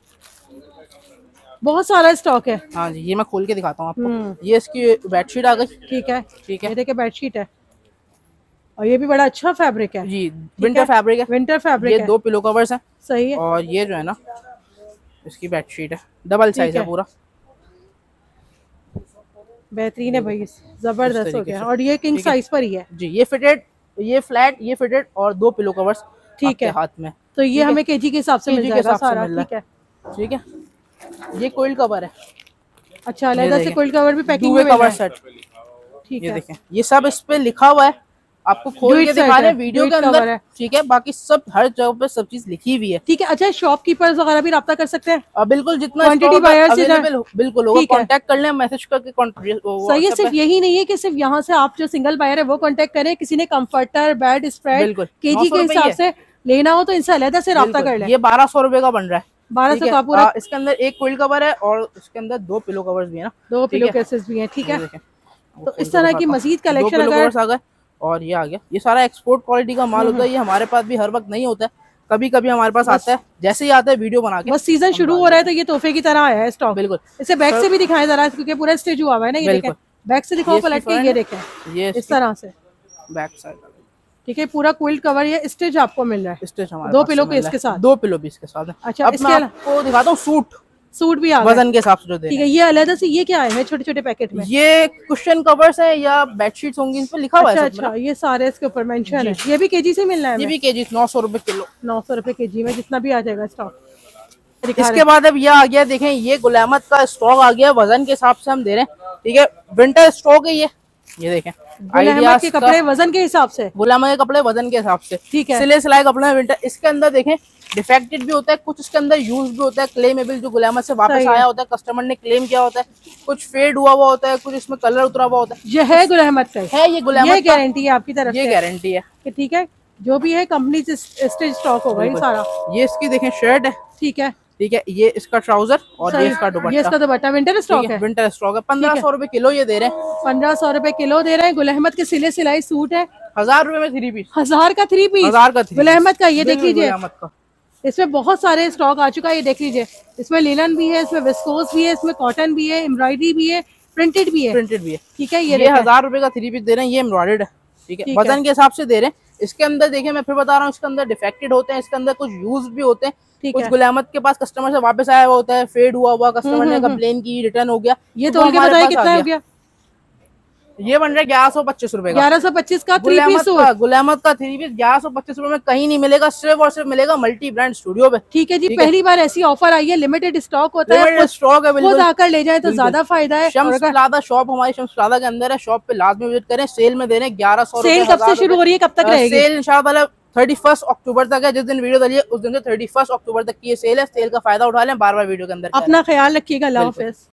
बहुत सारा स्टॉक है। हाँ जी, ये मैं खोल के दिखाता हूँ आपको। ये इसकी बेडशीट आ गई। ठीक है, ठीक है, ये देखिए बेडशीट है, और ये भी बड़ा अच्छा फैब्रिक है जी, विंटर फैब्रिक है, विंटर फैब्रिक ये दो पिलो कवर्स हैं। सही है, और ये जो है ना, इसकी बेडशीट है, डबल साइज है पूरा, बेहतरीन है भाई, जबरदस्त हो गया। और ये किंग साइज पर ही है जी, ये फिटेड, ये फ्लैट, ये फिटेड, और दो पिलो कवर्स। ठीक है, हाथ में, तो ये हमें केजी के हिसाब से मिल जाएगा सारा। ठीक है, ठीक है, ये कोइल कवर है। अच्छा, अलग से कोइल कवर भी पैकिंग में कवर सेट। ठीक है, ये देखें, ये सब इस पे लिखा हुआ है, आपको खोल के दिखा रहे हैं वीडियो के अंदर। ठीक है, बाकी सब हर जगह पे सब चीज लिखी हुई है। ठीक है, अच्छा, शॉपकीपर्स वगैरह भी राब्ता कर सकते हैं? बिल्कुल, जितना क्वांटिटी बिल्कुल होगा, कांटेक्ट कर लें, मैसेज करके। सही है, सिर्फ यही नहीं है कि सिर्फ यहाँ से आप जो सिंगल बायर है वो कांटेक्ट करें, किसी ने कंफर्टर, बेड स्प्रेड केजी के हिसाब से लेना हो तो इनसे अलग से राब्ता कर लें। ये बारह सौ रुपए का बन रहा है, बारह सौ का पूरा। इसके अंदर एक क्विल्ट कवर है, और इसके अंदर दो पिलो कवर्स भी है ना, दो पिलो केसेस भी हैं। ठीक है, तो इस तरह की मजीद कलेक्शन अगर आ गए, और ये आ गया, ये सारा एक्सपोर्ट क्वालिटी का माल होता है। ये हमारे पास भी हर वक्त नहीं होता है, कभी कभी हमारे पास आता है, जैसे ही आता है वीडियो बना के। बस सीजन शुरू हो रहा है तो ये तोहफे की तरह आया है स्टॉक। बिल्कुल, इसे बैक से भी दिखाया जा रहा है, क्योंकि पूरा स्टेज हुआ हुआ है ना। ये देखें, बैक से दिखाओ पलट के, ये देखें, ये इस तरह से बैक साइड। ठीक है, पूरा क्विल्ट कवर, ये स्टेज आपको मिल रहा है, स्टेज हमारे दो पिलो के इसके साथ, दो पिलो भी इसके साथ। अच्छा, अब मैं आपको दिखाता हूँ सूट। सूट भी आ गए वजन के हिसाब से जो दे। ठीक है, ये अलग से ये क्या है छोटे छोटे पैकेट में? ये कुशन कवर्स है या बेडशीट्स होंगी, इन पे लिखा हुआ है। अच्छा, ये सारे इसके ऊपर मेंशन है। ये भी केजी से मिल रहा है? ये भी केजी, नौ सौ रुपए किलो, नौ सौ रुपए केजी में जितना भी आ जाएगा स्टॉक। इसके बाद अब ये आ गया, देखें, ये गुलामत का स्टॉक आ गया, वजन के हिसाब से हम दे रहे हैं। ठीक है, विंटर स्टॉक है ये ये देखें, गुलामत के कपड़े वजन के हिसाब से, गुलामत के कपड़े वजन के हिसाब से। ठीक है, सिले सिलाई कपड़े विंटर। इसके अंदर देखें, डिफेक्टेड भी होता है, कुछ इसके अंदर यूज भी होता है, क्लेमेबल, जो गुलामत से वापस आया होता है, कस्टमर ने क्लेम किया होता है, कुछ फेड हुआ हुआ होता है, कुछ इसमें कलर उतरा हुआ होता है। ये है गुलामत का, है ये गुलामत, ये गारंटी है आपकी तरफ से, ये गारंटी है। ठीक है, जो भी है कंपनी से स्टिच स्टॉक होगा ये सारा। ये इसकी देखें शर्ट है, ठीक है ठीक है, ये इसका ट्राउजर और ये इसका दुपट्टा, ये इसका दुपट्टा विंटर स्टॉक है, विंटर स्टॉक है। पंद्रह सौ रुपए किलो ये दे रहे हैं, पंद्रह सौ रुपए किलो दे रहे हैं। गुल अहमद के सिले सिलाई सूट है, हजार रुपए में थ्री पीस, हजार का थ्री पीस, हजार का गुल अहमद का। ये देख लीजिए, इसमें बहुत सारे स्टॉक आ चुका है, ये देख लीजिए। इसमें लिनन भी है, इसमें विस्कोस भी है, इसमें कॉटन भी है, एम्ब्रॉयडरी भी है, प्रिंटेड भी है, प्रिंटेड भी है, ठीक है। ये हजार रुपए का थ्री पीस दे रहे हैं, ये एम्ब्रॉयडर्ड है, ठीक है, वजन के हिसाब से दे रहे हैं। इसके अंदर देखिए मैं फिर बता रहा हूँ, इसके अंदर डिफेक्टेड होते हैं, इसके अंदर कुछ यूज भी होते हैं, कुछ गुल अहमद के पास कस्टमर से वापस आया हुआ होता है, फेड हुआ हुआ, कस्टमर ने कंप्लेन की, रिटर्न हो गया। ये तो के बताइए कितना हो गया? ये बन रहा है ग्यारह सौ पच्चीस रुपए का, ग्यारह सौ पच्चीस का थ्री पीस का गुल अहमद का थ्री पीस ग्यारह सौ पच्चीस रुपए में कहीं नहीं मिलेगा, सिर्फ और सिर्फ मिलेगा मल्टी ब्रांड स्टूडियो पे, ठीक है जी। पहली बार ऐसी ऑफर आई है, लिमिटेड स्टॉक होता है, स्टॉक है, खुद आकर ले जाए तो ज्यादा फायदा है। शम्स प्लाजा शॉप हमारी शम्स प्लाजा के अंदर है, शॉप पे लाजमी विजिट करें। सेल में दे रहे हैं ग्यारह सौ। सेल कब से शुरू हो रही है, कब तक रहेगी? सेल इंशाल्लाह थर्टी फर्स्ट अक्टूबर तक है, जिस दिन वीडियो डालिए उस दिन से थर्टी फर्स्ट अक्टूबर तक की ये सेल है। सेल का फायदा उठा लें, बार बार वीडियो के अंदर। अपना ख्याल रखिएगा, अल्लाह हाफिज़।